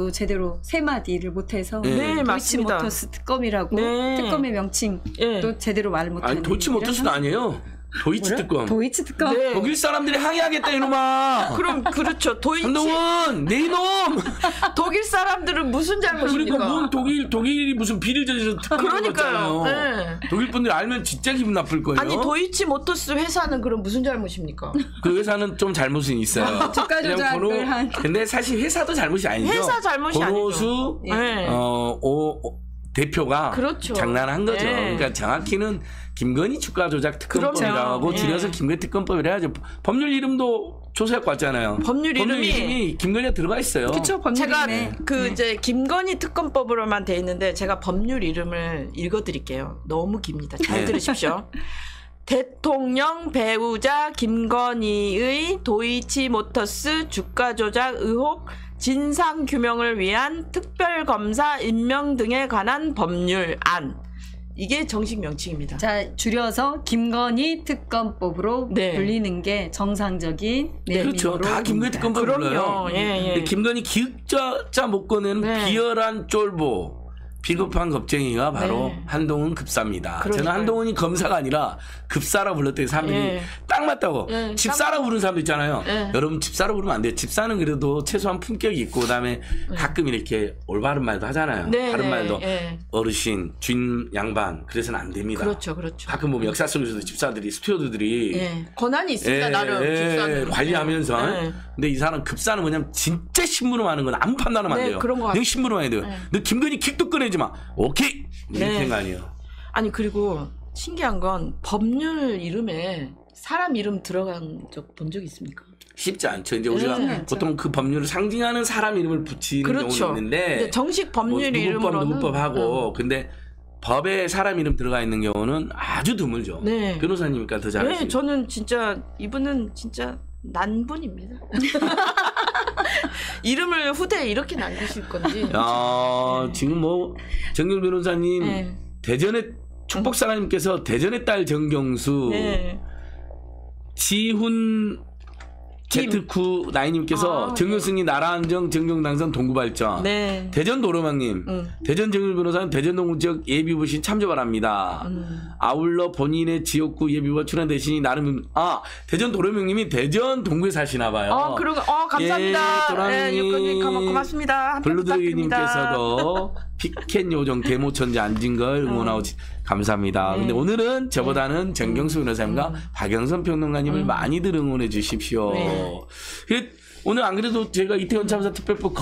말도 제대로 세 마디를 못해서 네. 네, 도이치 맞습니다. 모터스 특검이라고 네. 특검의 명칭도 예. 제대로 말 못하는. 아니 도이치 모터스는 아니에요. 도이치 뭐라? 특검. 도이치 특검. 네. 독일 사람들이 항의하겠다 이놈아. 그럼 그렇죠. 도이치 한동훈 내 이놈. 독일 사람들은 무슨 잘못입니까? 그러니까 뭔 독일 독일이 무슨 비를 저지서 특검을 그러니까요. 거잖아요. 네. 독일 분들 알면 진짜 기분 나쁠 거예요. 아니 도이치 모터스 회사는 그럼 무슨 잘못입니까? 그 회사는 좀 잘못은 있어요. 주가 그냥 조작을 번호- 한. 근데 사실 회사도 잘못이 아니죠. 회사 잘못이 권오수 아니죠. 네. 어, 오, 오, 대표가 그렇죠. 장난한 거죠. 네. 그러니까 정확히는 김건희 주가 조작 특검법이라고 하고 그럼요. 줄여서 네. 김건희 특검법이라 해야죠. 법률 이름도 조사해 왔잖아요. 법률 이름이- 이름이 김건희가 들어가 있어요. 그쵸 법률 제가 이름에. 그 네. 이제 김건희 특검법으로만 돼 있는데 제가 법률 이름을 읽어드릴게요. 너무 깁니다. 잘 네. 들으십시오. 대통령 배우자 김건희의 도이치모터스 주가 조작 의혹 진상 규명을 위한 특별검사 임명 등에 관한 법률안. 이게 정식 명칭입니다. 자 줄여서 김건희 특검법으로 네. 불리는 게 정상적인 네, 그렇죠. 네이밍으로 다 김건희 봅니다. 특검법 그럼요. 불러요. 예, 예. 근데 김건희 기획자 못 꺼내는 네. 비열한 쫄보. 비겁한 겁쟁이가 바로 네. 한동훈 급사입니다. 저는 그러니까요. 한동훈이 검사가 아니라 급사라 불렀더니 사람들이 예. 딱 맞다고. 예, 집사라 부르는 사람도 있잖아요. 예. 여러분 집사라 부르면 안 돼요. 집사는 그래도 최소한 품격이 있고 그다음에 가끔 이렇게 올바른 말도 하잖아요. 네, 바른 네, 말도 예. 어르신, 주인 양반 그래서는 안 됩니다. 그렇죠, 그렇죠. 가끔 보면 역사 속에서도 집사들이 스튜어드들이 예. 권한이 있습니다. 예, 나름 예, 집사는. 관리하면서. 예. 근데 이 사람 급사는 그냥 진짜 심부름 하는 건 아무 판단하면 안 네, 돼요. 그런 것 그냥 심부름 해야 돼요. 네. 너 김건희 킥도 꺼내지 마. 오케이. 이렇게 네. 된 거 아니에요. 아니 그리고 신기한 건 법률 이름에 사람 이름 들어간 적 본 적 있습니까? 쉽지 않죠. 이제 우리가 네. 보통 그 법률을 상징하는 사람 이름을 붙이는 그렇죠. 경우는 있는데 근데 정식 법률 뭐 누구법 이름으로는 누구법하고 근데 법에 사람 이름 들어가 있는 경우는 아주 드물죠. 네. 변호사님이니까 더 잘하시죠. 네, 저는 진짜 이분은 진짜 난분입니다. 이름을 후대에 이렇게 남기실 건지. 야, 네. 지금 뭐 정경 변호사님 네. 대전의 축복사랑님께서 대전의 딸 정경수 네. 지훈 김. 제트쿠 나이님께서 아, 정경승이 나라안정 정경당선 동구발전 네. 대전 도로망님 음. 대전 정일 변호사는 대전 동구 지역 예비부신 참조 바랍니다. 음. 아울러 본인의 지역구 예비부가 출연 대신이 나름 아 대전 도로명님이 대전 동구에 사시나 봐요. 어, 그런 거, 어, 감사합니다. 예, 도라미. 예, 육건님 고마- 고맙습니다. 함께 부탁드립니다. 블루드리님께서도 피켓 요정 데모천재 안진걸 응원하고 지- 감사합니다. 네. 근데 오늘은 저보다는 정경수 변호사님과 음. 박영선 평론가님을 많이들 응원해 주십시오. 네. 그, 오늘 안 그래도 제가 이태원 참사 특별법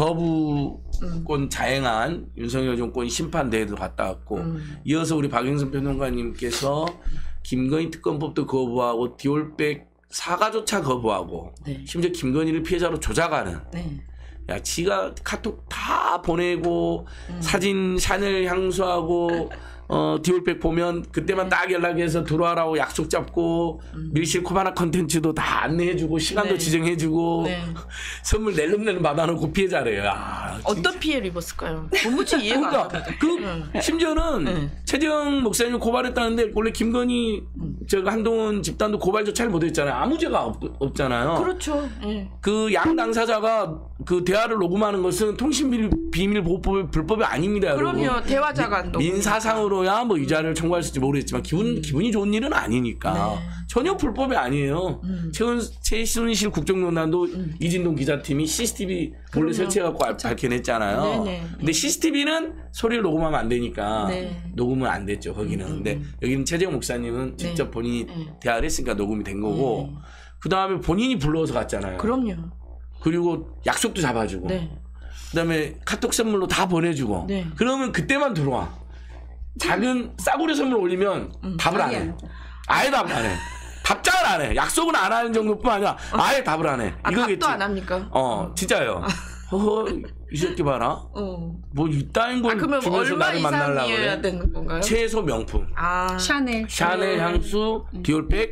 거부권 자행한 윤석열 정권 심판대회도 갔다 왔고 음. 이어서 우리 박영선 평론가님께서 김건희 특검법도 거부하고 디올백 사과조차 거부하고 네. 심지어 김건희를 피해자로 조작하는 네. 야 지가 카톡 다 보내고 음. 사진 샤넬 향수하고 어 디올백 보면 그때만 네. 딱 연락해서 들어와라고 약속 잡고 밀실 코바나 컨텐츠도 다 안내해주고 시간도 음. 네. 지정해주고 네. 선물 낼름낼름 받아놓고 피해자래요. 야, 어떤 피해를 입었을까요? 도무지 이해가 안 그러니까 갑니다. 그 응. 심지어는 네. 최재형 목사님 고발했다는데 원래 김건희 저가 한동훈 집단도 고발조차를 못했잖아요. 아무 죄가 없, 없잖아요. 그렇죠. 예. 그 양 당사자가 그 대화를 녹음하는 것은 통신비밀보호법의 불법이 아닙니다. 여러분. 그럼요. 대화자가 또 민사상으로야 뭐 유죄를 청구할 수 있을지 모르겠지만 기분 기분이 좋은 일은 아니니까 네. 전혀 불법이 아니에요. 음. 최근 최순실 국정농단도 이진동 기자팀이 씨씨티비 몰래 그럼요. 설치해갖고 알- 밝혀냈잖아요. 네네. 근데 씨씨티비는 소리를 녹음하면 안 되니까 네. 녹음은 안 됐죠 거기는. 음, 음, 근데 음. 여기는 최재형 목사님은 직접 네. 본인이 네. 대화를 했으니까 녹음이 된 거고 네. 그 다음에 본인이 불러서 갔잖아요. 그럼요. 그리고 약속도 잡아주고 네. 그다음에 카톡 선물로 다 보내주고 네. 그러면 그때만 들어와. 작은 싸구려 선물 올리면 음. 답을 안 해. 아예 답을 안 해. 답장을 안 해. 약속은 안 하는 정도뿐만 아니라 아예 답을 안 해. 아, 이거겠지. 답도 안 합니까? 어, 진짜요. 허허, 이 새끼 봐라. 어. 뭐 이따인 걸 아, 그러면 주면서 얼마 나를 만나려고 이상이어야 그래. 되는 건가요? 최소 명품. 아. 샤넬. 샤넬 네. 향수, 디올백.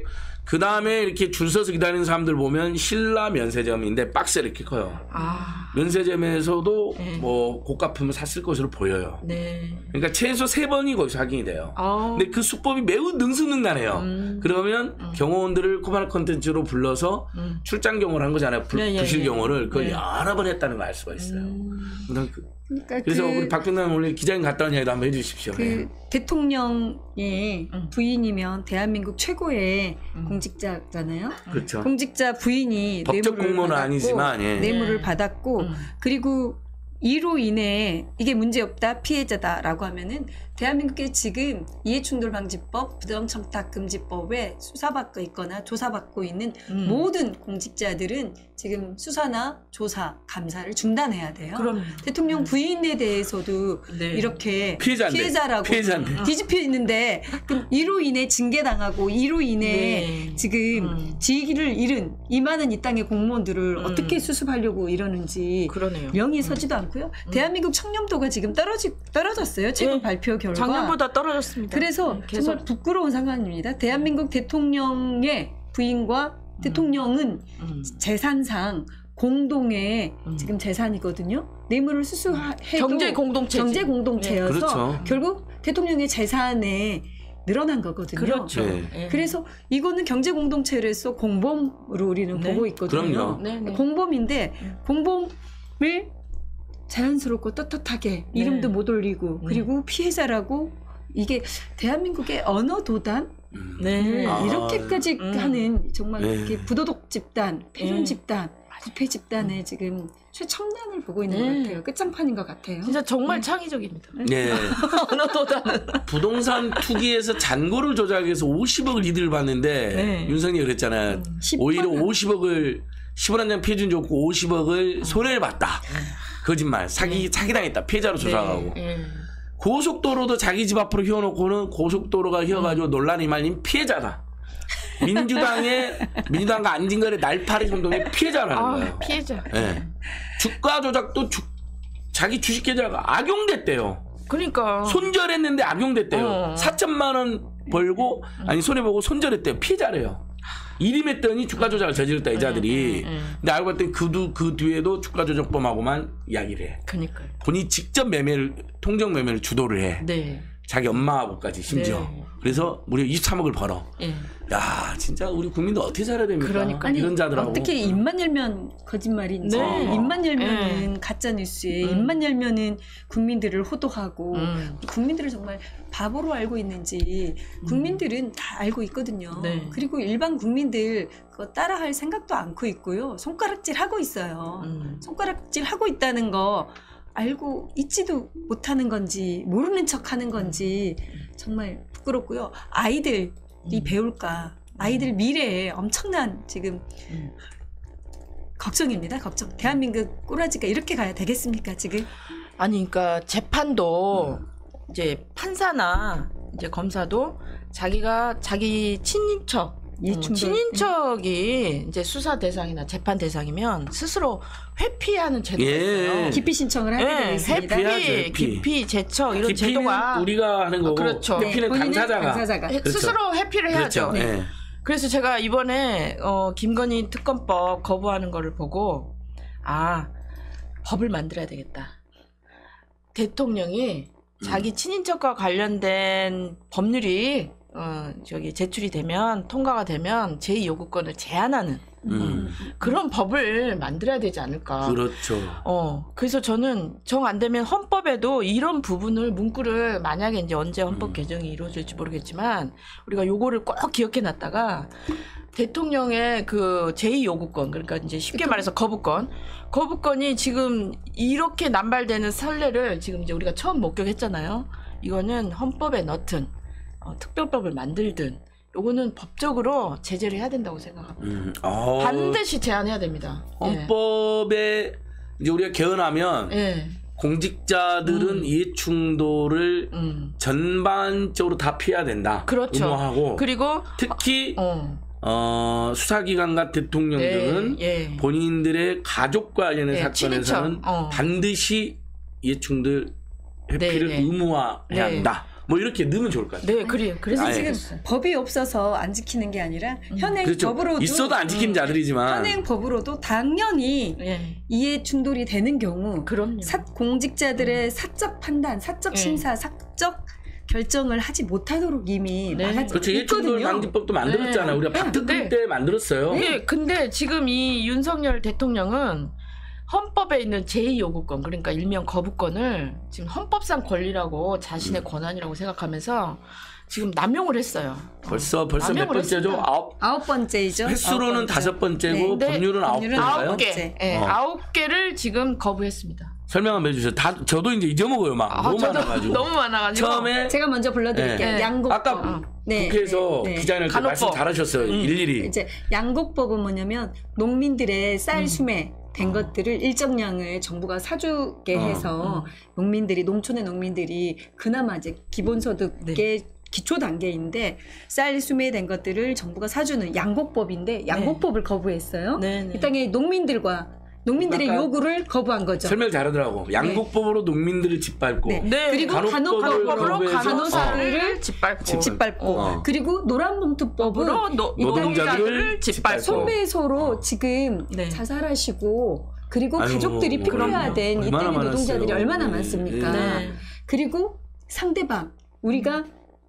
그 다음에 이렇게 줄 서서 기다리는 사람들 보면 신라 면세점인데 박스가 이렇게 커요. 아. 면세점에서도 네. 뭐 고가품을 샀을 것으로 보여요. 네. 그러니까 최소 세 번이 거기서 확인이 돼요. 아. 근데 그 수법이 매우 능수능란해요. 음. 그러면 음. 경호원들을 코바나 컨텐츠로 불러서 음. 출장 경호를 한 거잖아요. 불, 네, 예, 부실 예. 경호를 그걸 네. 여러 번 했다는 걸 알 수가 있어요. 음. 그다음 그- 그러니까 그래서 그, 우리 박정남 오늘 기자님 갔다 온 이야기도 한번 해주십시오. 그 네. 대통령의 음. 부인이면 대한민국 최고의 음. 공직자잖아요. 그렇죠. 공직자 부인이 법적 뇌물을 공무원은 받았고, 아니지만 예. 뇌물을 네. 받았고 음. 그리고 이로 인해 이게 문제없다 피해자다라고 하면은 대한민국의 지금 이해충돌방지법 부정청탁금지법에 수사받고 있거나 조사받고 있는 음. 모든 공직자들은 지금 수사나 조사 감사를 중단해야 돼요. 그럼 대통령 부인에 대해서도 네. 이렇게 피해자인데. 피해자라고 피해자인데. 뒤집혀 있는데 그럼 이로 인해 징계당하고 이로 인해 네. 지금 음. 지위를 잃은 이 많은 이 땅의 공무원들을 음. 어떻게 수습하려고 이러는지 그러네요. 명이 음. 서지도 않고요. 음. 대한민국 청렴도가 지금 떨어지, 떨어졌어요. 최근 네. 발표 결과. 작년보다 떨어졌습니다. 그래서 네, 계속 정말 부끄러운 상황입니다. 대한민국 대통령의 부인과 대통령은 음. 재산상 공동의 음. 지금 재산이거든요. 뇌물을 수수해도 경제 공동체 경제 공동체여서 그렇죠. 결국 대통령의 재산에 늘어난 거거든요. 그렇죠. 네. 네. 그래서 이거는 경제 공동체로서 공범으로 우리는 네. 보고 있거든요. 그럼요. 네, 네. 공범인데 음. 공범을 자연스럽고 떳떳하게 네. 이름도 못 올리고 네. 그리고 피해자라고 이게 대한민국의 언어 도단 음. 네. 아. 이렇게까지 음. 하는 정말 네. 이렇게 부도덕 집단, 폐륜 네. 집단, 부패 집단의 지금 최첨단을 보고 있는 네. 것 같아요. 끝장판인 것 같아요. 진짜 정말 창의적입니다. 네. 언어보다는 부동산 투기에서 잔고를 조작해서 위해서 오십억을 이득을 봤는데 네. 윤석열이 그랬잖아요. 십 오히려 번은 오십억을 십 원 한 장 피해준 좋고 오십억을 손해를 봤다. 거짓말. 사기 네. 사기당했다. 피해자로 조사하고. 네. 고속도로도 자기 집 앞으로 휘어놓고는 고속도로가 휘어가지고 논란이 말린 피해자다. 민주당의 민주당과 안진걸의 날파리 운동의 피해자라는 아, 거예요. 피해자. 예. 주가 조작도 주, 자기 주식 계좌가 악용됐대요. 그러니까 손절했는데 악용됐대요. 어. 사천만 원 벌고 아니 손해보고 손절했대요. 피해자래요. 일임했더니 주가 조작을 저질렀다 이자들이. 음, 음, 음. 근데 알고 봤더니 그, 두, 그 뒤에도 주가 조작범하고만 이야기를 해. 그러니까요. 본인이 직접 매매를 통정 매매를 주도를 해. 네. 자기 엄마하고까지 심지어. 네. 그래서 무려 이십삼억을 벌어. 예. 야 진짜 우리 국민들 어떻게 살아야 됩니까? 그러니까. 이런 자들하고. 어떻게 입만 열면 거짓말인지 네. 입만 열면은 가짜 뉴스에 음. 입만 열면은 국민들을 호도하고 음. 국민들을 정말 바보로 알고 있는지 국민들은 다 알고 있거든요. 네. 그리고 일반 국민들 그거 따라할 생각도 않고 있고요. 손가락질 하고 있어요. 음. 손가락질 하고 있다는 거 알고 있지도 못하는 건지 모르는 척하는 건지 정말 부끄럽고요. 아이들이 음. 배울까? 아이들 미래에 엄청난 지금 음. 걱정입니다. 걱정. 대한민국 꼬라지가 이렇게 가야 되겠습니까? 지금? 아니 그러니까 재판도 음. 이제 판사나 이제 검사도 자기가 자기 친인척 이해충돌. 어, 친인척이 이제 수사 대상이나 재판 대상이면 스스로 회피하는 제도가 예. 있어요. 기피 신청을 하게 되어 네, 있습니다. 회피, 해야죠, 회피. 기피, 제척 이런 기피는 제도가 우리가 하는 거고 그렇죠. 네, 회피는 본인은 당사자가. 당사자가. 해- 그렇죠. 스스로 회피를 해야죠. 그렇죠. 예. 그래서 제가 이번에 어, 김건희 특검법 거부하는 거를 보고 아 법을 만들어야 되겠다. 대통령이 자기 친인척과 관련된 법률이 어, 저기 제출이 되면 통과가 되면 제이 요구권을 제한하는 음. 그런 법을 만들어야 되지 않을까. 그렇죠. 어, 그래서 저는 정 안 되면 헌법에도 이런 부분을 문구를 만약에 이제 언제 헌법 음. 개정이 이루어질지 모르겠지만 우리가 요거를 꼭 기억해 놨다가 대통령의 그 제이 요구권 그러니까 이제 쉽게 말해서 거부권 거부권이 지금 이렇게 남발되는 선례를 지금 이제 우리가 처음 목격했잖아요. 이거는 헌법에 넣든 어, 특별법을 만들든 요거는 법적으로 제재를 해야 된다고 생각합니다. 음. 어, 반드시 제한해야 됩니다. 헌법에 이제 우리가 개헌하면 예. 예. 공직자들은 음. 이해충돌을 음. 전반적으로 다 피해야 된다. 그렇죠. 의무하고 그리고 특히 어. 어, 수사기관과 대통령들은 예, 예. 본인들의 가족과 관련된 예, 사건에서는 친인척. 어. 반드시 이해충돌 회피를 네, 네. 의무화해야 네. 한다. 뭐 이렇게 넣으면 좋을 것 같아요. 네, 그래요. 그래서 아예. 지금 지금 법이 없어서 안 지키는 게 아니라 현행 그렇죠. 법으로도 있어도 안 지키는 자들이지만 현행 법으로도 당연히 예, 이해 충돌이 되는 경우 그럼요. 사, 공직자들의 사적 판단, 사적 네. 심사, 사적 결정을 하지 못하도록 이미 네. 막아져 그렇죠. 이해충돌 있거든요. 방지법도 만들었잖아요. 네. 우리가 박특근 네. 때 만들었어요. 예, 근데 지금 이 윤석열 대통령은 헌법에 있는 제이 요구권, 그러니까 일명 거부권을 지금 헌법상 권리라고 자신의 음. 권한이라고 생각하면서 지금 남용을 했어요. 벌써 벌써 몇 남용을 번째죠? 했습니다. 아홉 아홉 번째이죠. 횟수로는 아홉 번째. 다섯 번째고 네. 법률은 아홉 법률은 번인가요? 아홉 아홉 개, 번째. 예, 어. 아홉 개를 지금 거부했습니다. 설명 한번 해주세요. 다 저도 이제 잊어먹어요. 막 아, 너무 저도 많아가지고. 너무 많아가지고 처음에 제가 먼저 불러드릴게요. 네. 양곡법. 아까 어. 네, 국회에서 네, 네. 기자님한테 간호법. 말씀 잘하셨어요. 음. 일일이. 이제 양곡법은 뭐냐면 농민들의 쌀 음. 수매 된 어. 것들을 일정량을 정부가 사주게 어. 해서 농민들이 농촌의 농민들이 그나마 이제 기본소득의 네. 기초 단계인데 쌀 수매된 것들을 정부가 사주는 양곡법인데 양곡법을 거부했어요. 네, 네. 이 땅에 농민들과 농민들의 아까 요구를 거부한 거죠. 설명 잘하더라고. 양곡법으로 농민들을 짓밟고 네. 네. 그리고 간호법을 간호법으로 거부해서 간호사들을 짓밟고, 짓밟- 짓밟고 어. 그리고 노란봉투법은 법으로 노, 이 노동자들을 짓밟고. 손배소로 지금 네. 자살하시고 그리고 아유, 가족들이 피로해야 그럼요. 된 이 얼마나 땅의 노동자들이 많았어요. 얼마나 네. 많습니까? 네. 그리고 상대방 우리가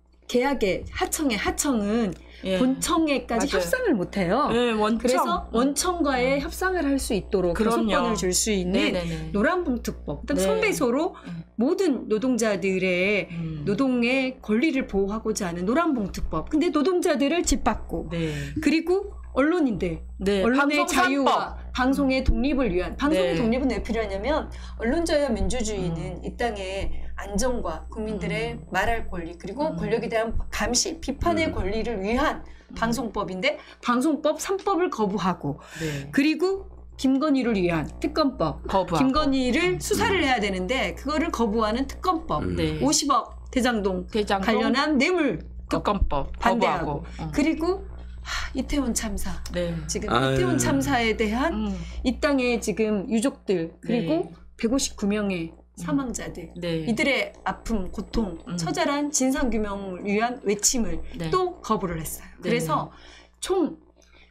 계약의 하청의 하청은 예. 본청에까지 맞아요. 협상을 못해요. 네, 원청. 그래서 원청과의 협상을 할 수 있도록 그럼요. 교섭권을 줄 수 있는 네네네. 노란봉투법, 그다음 네. 손배소로 음. 모든 노동자들의 음. 노동의 권리를 보호하고자 하는 노란봉투법. 근데 노동자들을 짓밟고 네. 그리고 언론인들, 네. 언론의 방송 자유와 삼법. 방송의 독립을 위한 방송의 네. 독립은 왜 필요하냐면 언론자유 민주주의는 음. 이 땅의 안정과 국민들의 음. 말할 권리 그리고 음. 권력에 대한 감시, 비판의 음. 권리를 위한 방송법인데 방송법 삼 법을 거부하고 네. 그리고 김건희를 위한 특검법, 거부하고. 김건희를 수사를 해야 되는데 그거를 거부하는 특검법, 음. 네. 오십억 대장동 대장동 관련한 뇌물 특검법 반대하고 거부하고. 어. 그리고 하, 이태원 참사 네. 지금 아유. 이태원 참사에 대한 음. 이 땅의 지금 유족들 그리고 네. 백오십구 명의 사망자들 네. 이들의 아픔, 고통, 음. 처절한 진상규명을 위한 외침을 네. 또 거부를 했어요. 네. 그래서 총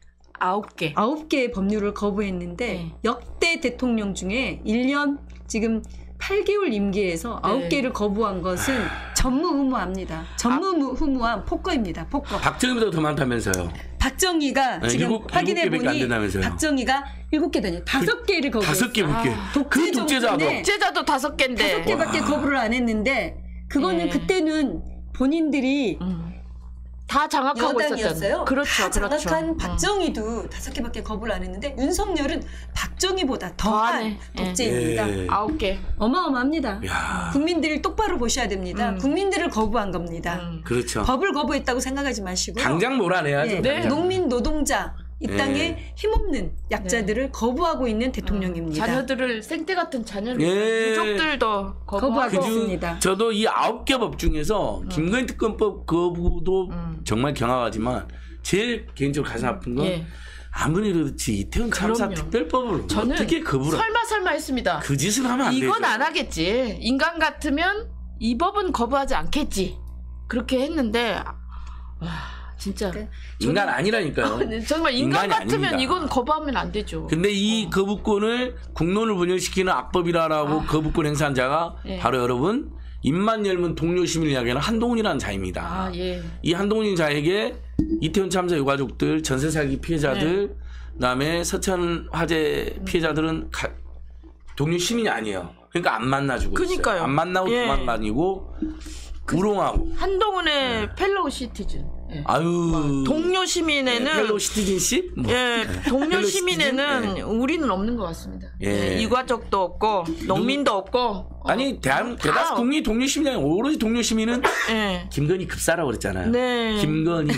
아홉 개. 아홉 개의 법률을 거부했는데 네. 역대 대통령 중에 일 년 지금 팔 개월 임기에서 아홉 네. 개를 거부한 것은 전무후무합니다. 전무후무한 폭거입니다. 폭거. 박정희보다 더 많다면서요. 박정희가 네, 지금 일곱- 확인해 일곱 개밖에 안 보니 된다면서요. 박정희가 일곱 개 다니 다섯 개를 거부했어요. 다섯 개 몇 개. 아, 그 독재 독재자도. 정권에 독재자도 다섯 개인데. 다섯 개밖에 거부를 안 했는데 그거는 네. 그때는 본인들이 음. 다 장악하고 여당이었어요. 있었잖아요. 그렇죠, 다 그렇죠. 장악한 음. 박정희도 다섯 개밖에 거부를 안 했는데 윤석열은 박정희보다 더한 더하네. 예. 독재입니다. 예. 아홉 개. 어마어마합니다. 야, 국민들을 똑바로 보셔야 됩니다. 음. 국민들을 거부한 겁니다. 음. 그렇죠. 법을 거부했다고 생각하지 마시고요. 당장 몰아내야죠. 예, 네. 당장. 농민 노동자 이 네. 땅에 힘없는 약자들을 거부하고 있는 대통령입니다. 자녀들을 생태 같은 자녀를 예. 유족들도 거부하고 거부하고. 그 중- 있습니다. 저도 이 아홉 개 법 중에서 김건희 특검법 거부도 음. 정말 경악하지만 제일 개인적으로 가슴 아픈 건 예. 아무리 그렇지 이태원 참사 그럼요. 특별법을 저는 어떻게 거부를 설마 설마 했습니다. 그 짓을 하면 안 되죠. 이건 안 하겠지. 인간 같으면 이 법은 거부하지 않겠지. 그렇게 했는데 와 진짜 그- 인간 아니라니까요. 정말 인간 인간이 같으면 아닙니다. 이건 거부하면 안 되죠. 근데 이 거부권을 국론을 분열시키는 악법이라고 아. 거부권 행사한 자가 예. 바로 여러분 입만 열면 동료 시민을 이야기하는 한동훈이라는 자입니다. 아 예. 이 한동훈 자에게 이태원 참사 유가족들, 전세 사기 피해자들, 네. 그다음에 서천 화재 피해자들은 가, 동료 시민이 아니에요. 그러니까 안 만나주고 그러니까요. 있어요. 안 만나고 예. 도망다니고 우롱하고. 한동훈의 펠로우 시티즌. 예. 아유. 동료 시민에는 펠로우 시티즌십? 뭐. 예, 동료 펠로우 시민에는 시티즌? 예. 우리는 없는 것 같습니다. 예. 예, 유가족도 없고 농민도 없고. 어, 아니 대한 대다수 다 국민이 동료 시민이 아니고 오로지 동료 시민은 예. 김건희 급사라고 그랬잖아요. 네. 김건희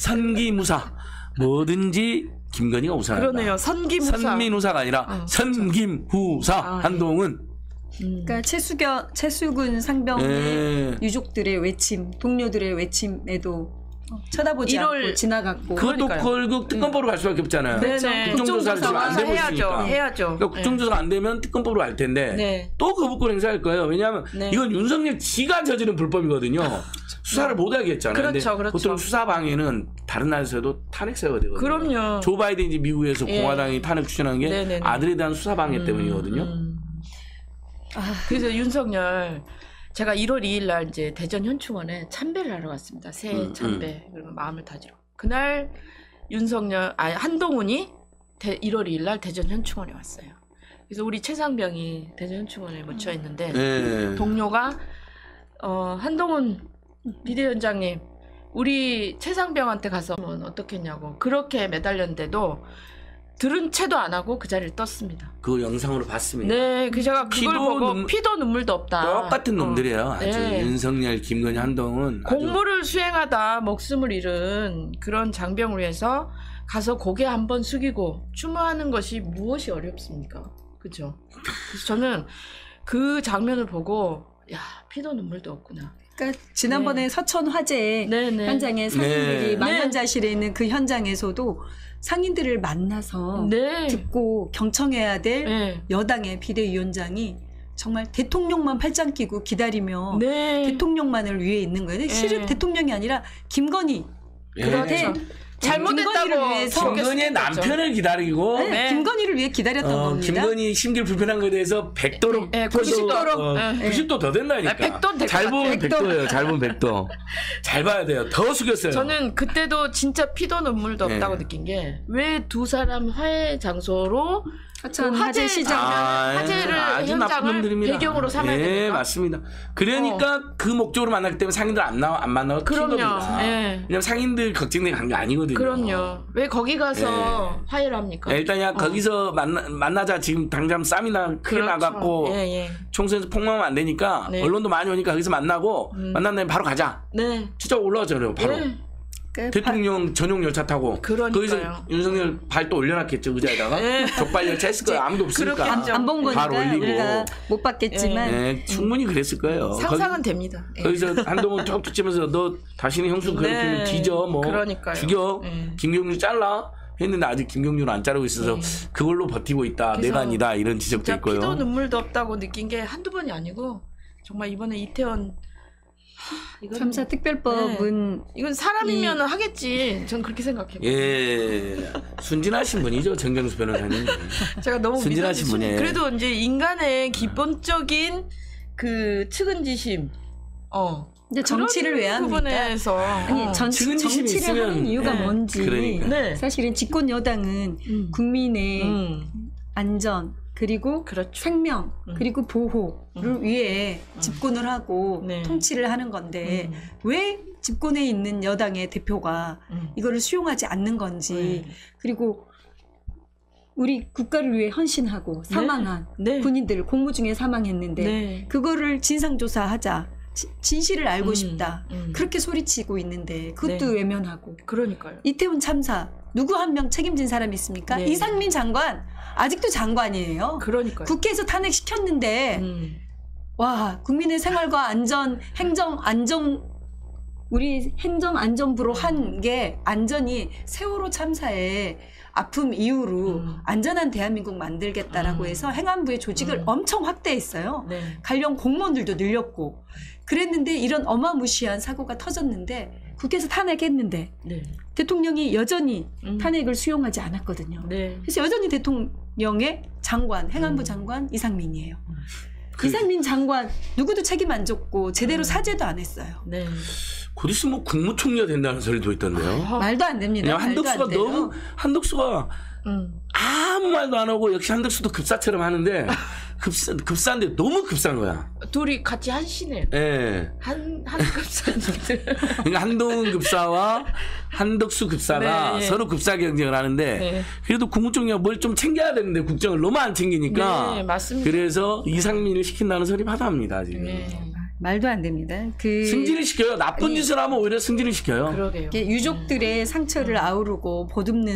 선기무사 뭐든지 김건희가 우선한다. 그러네요. 선기무사. 선민우사가 아니라 어, 선김후사 아, 예. 한동훈. 음. 그러니까 최수경, 최수근 상병의 예. 유족들의 외침, 동료들의 외침에도 쳐다보지 일월 않고 지나갔고. 그것도 그러니까요. 결국 특검법으로 갈 수밖에 없잖아요. 네네. 국정조사를 지금 안 되고 해야죠. 있으니까. 해야죠. 그러니까 국정조사가 안 되면 특검법으로 갈 텐데 네. 또 거부권 행사할 거예요. 왜냐하면 네. 이건 윤석열 지가 저지른 불법이거든요. 수사를 못 하게 했잖아요. 그렇죠, 근데 그렇죠. 보통 수사 방해는 다른 나라에서도 탄핵 사유가 되거든요. 그럼요. 조 바이든이 미국에서 예. 공화당이 탄핵 추진한 게 네네네. 아들에 대한 수사 방해 음, 때문이거든요. 음. 그래서 윤석열 제가 일월 이일 날 이제 대전 현충원에 참배를 하러 갔습니다. 새해 음, 참배. 그러면 마음을 다지러. 그날 윤석열 아 한동훈이 대, 일월 이일 날 대전 현충원에 왔어요. 그래서 우리 최상병이 대전 현충원에 묻혀 있는데 네. 동료가 어, 한동훈 비대위원장님 우리 최상병한테 가서 어떻겠냐고 그렇게 매달렸는데도 들은 채도 안 하고 그 자리를 떴습니다. 그 영상으로 봤습니다. 네, 그 제가 그걸 피도 보고 눈- 피도 눈물도 없다. 똑같은 어. 놈들이에요. 아주 네. 윤석열, 김건희, 한동훈 아주 공무를 수행하다 목숨을 잃은 그런 장병을 위해서 가서 고개 한번 숙이고 추모하는 것이 무엇이 어렵습니까? 그죠? 그래서 저는 그 장면을 보고 야 피도 눈물도 없구나. 그러니까 지난번에 네. 서천 화재 네네. 현장에 상인들이 네. 망연자실에 있는 그 현장에서도 상인들을 만나서 네. 듣고 경청해야 될 네. 여당의 비대위원장이 정말 대통령만 팔짱 끼고 기다리며 네. 대통령만을 위해 있는 거예요. 근데 실은 네. 대통령이 아니라 김건희 예. 그렇죠. 잘못했다고 김건희를 위해서 김건희의 남편을 기다리고 네, 네. 김건희를 위해 기다렸던 어, 겁니다. 김건희 심길 불편한 거에 대해서 백 도로 네, 구십 도로. 네. 구십 도 더 된다니까. 아, 백 도는 될것 잘 보면 같아. 백 도예요. 잘 보면 백 도. 잘 봐야 돼요. 더 숙였어요. 저는 그때도 진짜 피도 눈물도 네. 없다고 느낀 게 왜 두 사람 화해 장소로 서천 그 화재 화재 시장 아, 화재를 아주 나쁜 현장을 놈들입니다. 배경으로 삼아야 예, 됩니까? 맞습니다. 그러니까 그 목적으로 만났기 때문에 상인들 안 나와 안 만나고 킨 그럼요. 겁니다. 예. 왜냐면 상인들 걱정되게 간 게 아니거든요. 그럼요. 왜 거기 가서 화해를 합니까? 예, 일단 야 어. 거기서 만나, 만나자 지금 당장 쌈이나 크게 그렇죠. 나갔고 예, 예. 총선에서 폭망하면 안 되니까 네. 언론도 많이 오니까 거기서 만나고 음. 만난 다음에 바로 가자. 네. 진짜 올라가잖아요. 바로. 네. 그 대통령 전용 열차 타고 그러니까요. 거기서 윤석열 발 또 올려놨겠죠 의자에다가 네. 족발 열차 했을 거예요. 아무도 없으니까. 그렇겠죠. 안 본 거니까 발 올리고. 우리가 못 봤겠지만 네, 충분히 그랬을 거예요. 상상은 됩니다. 예. 거기, 서 한동훈 툭툭 치면서 너 다시는 형수 괴롭히면 네. 뒤져 뭐 그러니까요. 죽여 네. 김경률 잘라 했는데 아직 김경률은 안 자르고 있어서 네. 그걸로 버티고 있다. 그래서 내반이다 이런 지적도 진짜 있고요. 피도 눈물도 없다고 느낀 게 한두 번이 아니고 정말 이번에 이태원 하, 이거는- 참사 특별법은 이건 사람이면 하겠지. 전 그렇게 생각해요. 예, 순진하신 분이죠 정경수 변호사님. 제가 너무 순진하신 믿어지지. 분이에요. 그래도 이제 인간의 기본적인 그 측은지심, 어 이제 정치를 왜 합니까? 부분에서 아니 어. 전, 측은지심이 정치를 있으면- 하는 이유가 네. 뭔지 그러니까. 네. 사실은 집권 여당은 음. 국민의 음. 안전 그리고 그렇죠. 생명 음. 그리고 보호를 음. 위해 집권을 하고 네. 통치를 하는 건데 음. 왜 집권에 있는 여당의 대표가 음. 이거를 수용하지 않는 건지 네. 그리고 우리 국가를 위해 헌신하고 사망한 네. 군인들 공무 중에 사망했는데 네. 그거를 진상조사하자 지- 진실을 알고 음. 싶다 음. 그렇게 소리치고 있는데 그것도 네. 외면하고 그러니까요. 이태원 참사 누구 한 명 책임진 사람이 있습니까? 네. 이상민 장관 아직도 장관이에요. 그러니까요. 국회에서 탄핵시켰는데 음. 와 국민의 생활과 안전 행정 안정 우리 행정안전부로 한 게 안전이 세월호 참사의 아픔 이후로 음. 안전한 대한민국 만들겠다라고 음. 해서 행안부의 조직을 음. 엄청 확대했어요. 네. 관련 공무원들도 늘렸고 그랬는데 이런 어마무시한 사고가 터졌는데 국회에서 탄핵했는데 네. 대통령이 여전히 음. 탄핵을 수용하지 않았거든요. 네. 그래서 여전히 대통령의 장관, 행안부 음. 장관 이상민이에요. 그- 이상민 장관 누구도 책임 안 줬고 제대로 음. 사죄도 안 했어요. 네. 곧 있으면 뭐 국무총리가 된다는 소리도 있던데요. 아, 말도 안 됩니다. 그냥 말도 한덕수가 안 돼요. 너무 한덕수가 음. 아무 말도 안 하고 역시 한덕수도 급사처럼 하는데 급사 급사인데 너무 급사인 거야. 둘이 같이 한시네요. 예. 한, 한 급사님들. 그러니까 한동훈 급사와 한덕수 급사가 네. 서로 급사 경쟁을 하는데 네. 그래도 국무총리가 뭘 좀 챙겨야 되는데 국정을 너무 안 챙기니까 네, 맞습니다. 그래서 이상민을 시킨다는 소리 마다합니다 지금. 네. 말도 안 됩니다. 그 승진을 시켜요. 나쁜 아니, 짓을 하면 오히려 승진을 시켜요. 그러게요. 이게 유족들의 상처를 아우르고 보듬는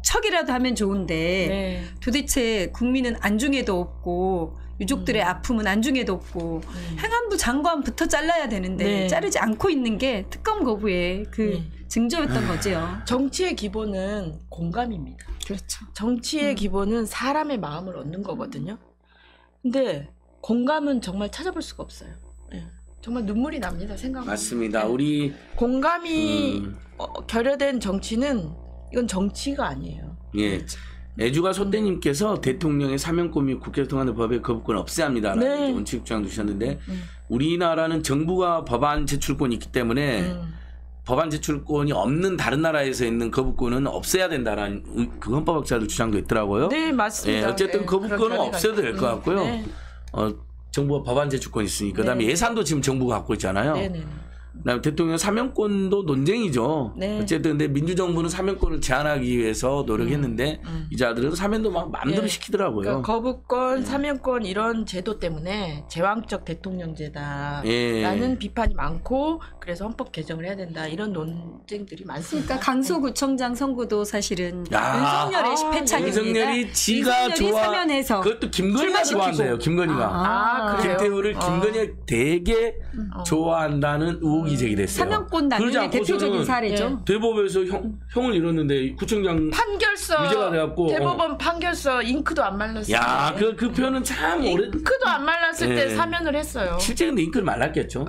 척이라도 하면 좋은데 네. 도대체 국민은 안중에도 없고 유족들의 음. 아픔은 안중에도 없고 네. 행안부 장관부터 잘라야 되는데 네. 자르지 않고 있는 게 특검 거부의 그 네. 증조였던 거지요. 정치의 기본은 공감입니다. 그렇죠. 정치의 음. 기본은 사람의 마음을 얻는 거거든요. 근데 공감은 정말 찾아볼 수가 없어요. 예. 정말 눈물이 납니다. 생각하면. 맞습니다. 예. 우리 공감이 음, 어, 결여된 정치는 이건 정치가 아니에요. 예. 애주가 소대님께서 대통령의 사면권 및 국회에서 통하는 법의 거부권 없애야 합니다라는 네. 원칙 주장 주셨는데 음. 우리나라는 정부가 법안 제출권이 있기 때문에 음. 법안 제출권이 없는 다른 나라에서 있는 거부권은 없애야 된다라는 그 헌법학자들 주장도 있더라고요. 네, 맞습니다. 예, 어쨌든 네, 거부권은 그런 없애도 될 것 견해가 같고요. 네. 어, 정부가 법안 제출권이 있으니까. 그다음에 네. 예산도 지금 정부가 갖고 있잖아요. 네, 네. 그다음에 대통령 사면권도 논쟁이죠. 네. 어쨌든 근데 민주정부는 사면권을 제한하기 위해서 노력했는데 음, 음. 이 자들은 사면도 막 마음대로 예. 시키더라고요. 그러니까 거부권, 네. 사면권 이런 제도 때문에 제왕적 대통령제다라는 예. 비판이 많고 그래서 헌법 개정을 해야 된다 이런 논쟁들이 많습니다. 그러니까 강서구청장 선거도 사실은 야. 윤석열의 아, 패착입니다. 윤석열이 지가 윤석열이 좋아. 사면해서 그것도 김건희가 출마시키고. 좋아한대요. 김건희가. 아, 그래요? 김태우를 어. 김건희가 되게 어. 좋아한다는 의혹이 제기됐어요. 사면권 그러지 남용의 않고서는 대표적인 사례죠. 대법에서 형, 형을 잃었는데 구청장 판결서 유죄가 돼갖고, 대법원 판결서 잉크도 안 말랐어요. 야, 그, 그 표현은 참 오래. 잉크도 안 말랐을 때 예. 사면을 했어요. 실제 근데 잉크를 말랐겠죠.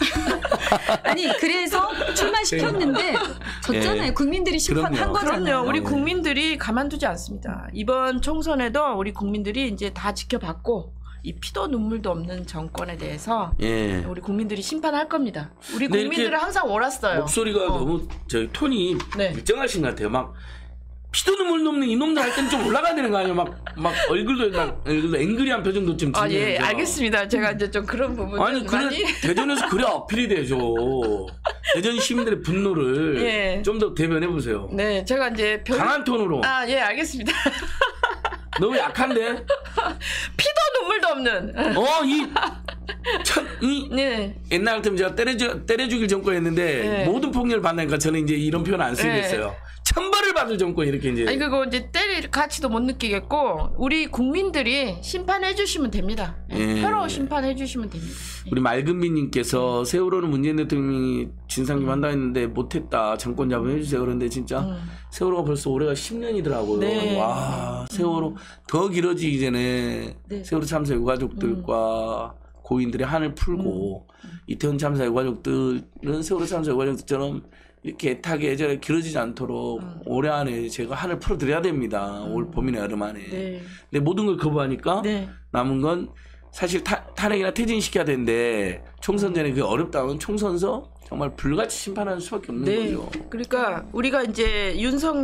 아니 그래서 출마시켰는데 졌잖아요. 예. 국민들이 심판한 그럼요. 거잖아요. 그럼요. 우리 네. 국민들이 가만두지 않습니다. 이번 총선에도 우리 국민들이 이제 다 지켜봤고 이 피도 눈물도 없는 정권에 대해서 예. 우리 국민들이 심판할 겁니다. 우리 근데 국민들은 이렇게 항상 옳았어요. 목소리가 어. 너무 저 톤이 네. 일정하신 것 같아요. 막 피도 눈물 없는 이놈들 할 때는 좀 올라가야 되는 거 아니에요? 막, 막 얼굴도 막 얼굴도 앵그리한 표정도 좀 아, 예, 지면서. 알겠습니다. 제가 이제 좀 그런 부분은 아니 그래 많이 대전에서 그래 어필이 되죠. 대전 시민들의 분노를 예. 좀 더 대변해 보세요. 네, 제가 이제 별... 강한 톤으로. 아, 예, 알겠습니다. 너무 약한데? 피도 눈물도 없는. 어, 이, 천, 이, 네. 옛날 같으면 제가 때려주, 때려주길 정권이었는데 네. 모든 폭력을 받으니까 저는 이제 이런 표현 안 쓰겠어요. 네. 천벌을 받을 정권 이렇게 이제. 아니 그거 이제 때릴 가치도 못 느끼겠고 우리 국민들이 심판해 주시면 됩니다. 예. 표로 심판해 주시면 됩니다. 우리 맑은비님께서 세월호는 문재인 대통령이 진상규 한다 했는데 못했다. 정권 잡음 해주세요. 그런데 진짜 음. 세월호가 벌써 올해가 십 년이더라고요. 네. 와, 세월호 더 길어지기 전에 네. 세월호 참사 유가족들과 고인들의 한을 풀고 이태원 참사 유가족들은 세월호 참사 유가족들처럼 이렇게 애타게 예전에 길어지지 않도록 음. 올해 안에 제가 한을 풀어드려야 됩니다. 올 봄이나 여름 안에. 네. 근데 모든 걸 거부하니까 네. 남은 건 사실 타, 탄핵이나 퇴진시켜야 되는데 총선 전에 그게 어렵다면 총선서 정말 불같이 심판하는 수밖에 없는 네. 거죠. 그러니까 우리가 이제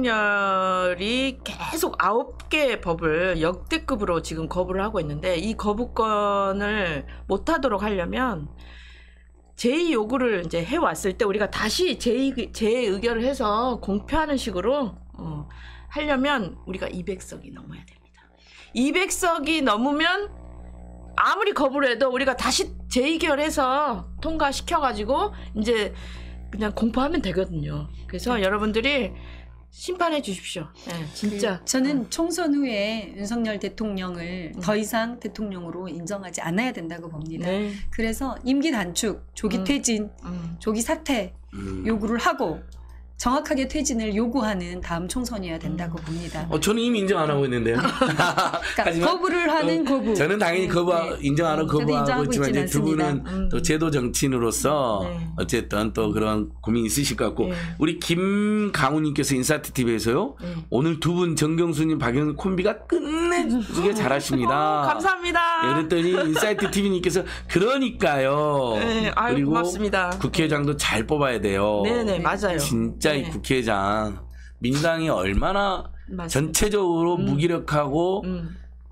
윤석열이 계속 아홉 개의 법을 역대급으로 지금 거부를 하고 있는데 이 거부권을 못하도록 하려면 제의 요구를 이제 해왔을 때 우리가 다시 제의, 재의결을 해서 공표하는 식으로 어, 하려면 우리가 이백 석이 넘어야 됩니다. 이백 석이 넘으면 아무리 거부를 해도 우리가 다시 재의결해서 통과시켜가지고 이제 그냥 공포하면 되거든요. 그래서 여러분들이 심판해 주십시오. 네, 진짜. 그, 저는 총선 후에 윤석열 대통령을 음. 더 이상 대통령으로 인정하지 않아야 된다고 봅니다. 네. 그래서 임기 단축, 조기 음. 퇴진, 음. 조기 사퇴 음. 요구를 하고 정확하게 퇴진을 요구하는 다음 총선이어야 된다고 음. 봅니다. 어, 저는 이미 인정 안 하고 있는데요. 그러니까 하지만 거부를 하는 어, 거부. 저는 당연히 네, 거부 네. 인정 안 하고 저도 거부하고 인정하고 있지만 있진 이제 두 분은 않습니다. 음. 또 제도 정치인으로서 네. 어쨌든 또 그런 고민이 있으실 것 같고 네. 우리 김강우님께서 인사이트 티비에서요 네. 오늘 두 분 정경수님 박영 콤비가 끝내주게 잘하십니다. 어, 감사합니다. 네, 그랬더니 인사이트 티비님께서 그러니까요. 네, 아유, 그리고 고맙습니다. 국회의장도 잘 뽑아야 돼요. 네네, 맞아요. 진짜 이 네. 국회의장 민당이 얼마나 맞습니다. 전체적으로 음. 무기력하고 음.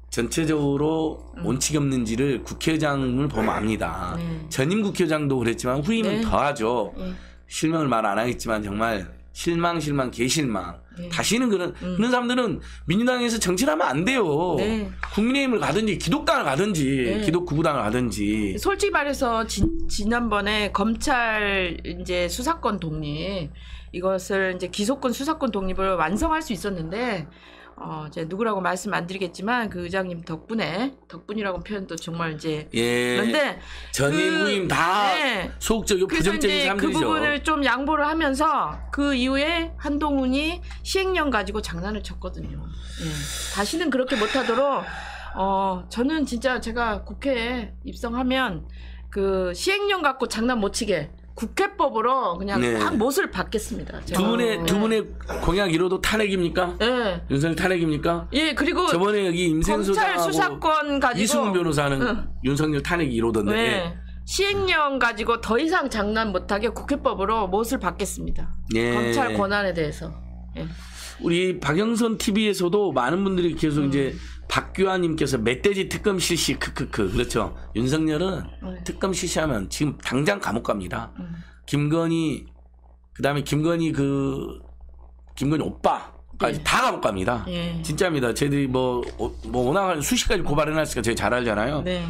전체적으로 음. 원칙이 없는지를 국회의장을 보면 압니다. 네. 전임 국회의장도 그랬지만 후임은 네. 더하죠. 네. 실명을 말 안 하겠지만 정말 실망 실망 개실망. 네. 다시는 그런 음. 그런 사람들은 민주당에서 정치를 하면 안 돼요. 네. 국민의힘을 가든지 기독당을 가든지 네. 기독구구당을 가든지. 솔직히 말해서 지, 지난번에 검찰 이제 수사권 독립 이것을 이제 기소권 수사권 독립을 완성할 수 있었는데 어, 이제 누구라고 말씀 안 드리겠지만 그 의장님 덕분에 덕분이라고 표현도 정말 이제 예. 그런데 전임 그- 후임 다 네. 소극적이고 그래서 부정적인 이제 그 사람들이죠. 부분을 좀 양보를 하면서 그 이후에 한동훈이 시행령 가지고 장난을 쳤거든요. 예. 다시는 그렇게 못하도록 어 저는 진짜 제가 국회에 입성하면 그 시행령 갖고 장난 못 치게 국회법으로 그냥 네. 확 못을 받겠습니다. 제가. 두 분의 두 예. 분의 공약 이뤄도 탄핵입니까? 예. 윤석열 탄핵입니까? 예 그리고 저번에 여기 임생 검찰 소장하고 수사권 가지고 이승훈 변호사는 응. 윤석열 탄핵이 이루던데. 네. 시행령 가지고 더 이상 장난 못하게 국회법으로 못을 받겠습니다. 예. 검찰 권한에 대해서. 예. 우리 박영선 티비에서도 많은 분들이 계속 음. 이제 박규환님께서 멧돼지 특검 실시 크크크 그렇죠. 윤석열은 네. 특검 실시하면 지금 당장 감옥 갑니다. 음. 김건희 그다음에 김건희 그 김건희 오빠까지 네. 다 감옥 갑니다. 예. 진짜입니다. 저희들이 뭐, 뭐 워낙 수십 가지 고발해놨으니까 저희 잘 알잖아요. 네.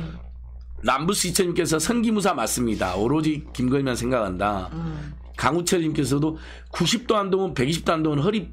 남부스 이천님께서 선기무사 맞습니다. 오로지 김건희만 생각한다. 음. 강우철님께서도 구십 도 한동안 백이십 도 한동안 허리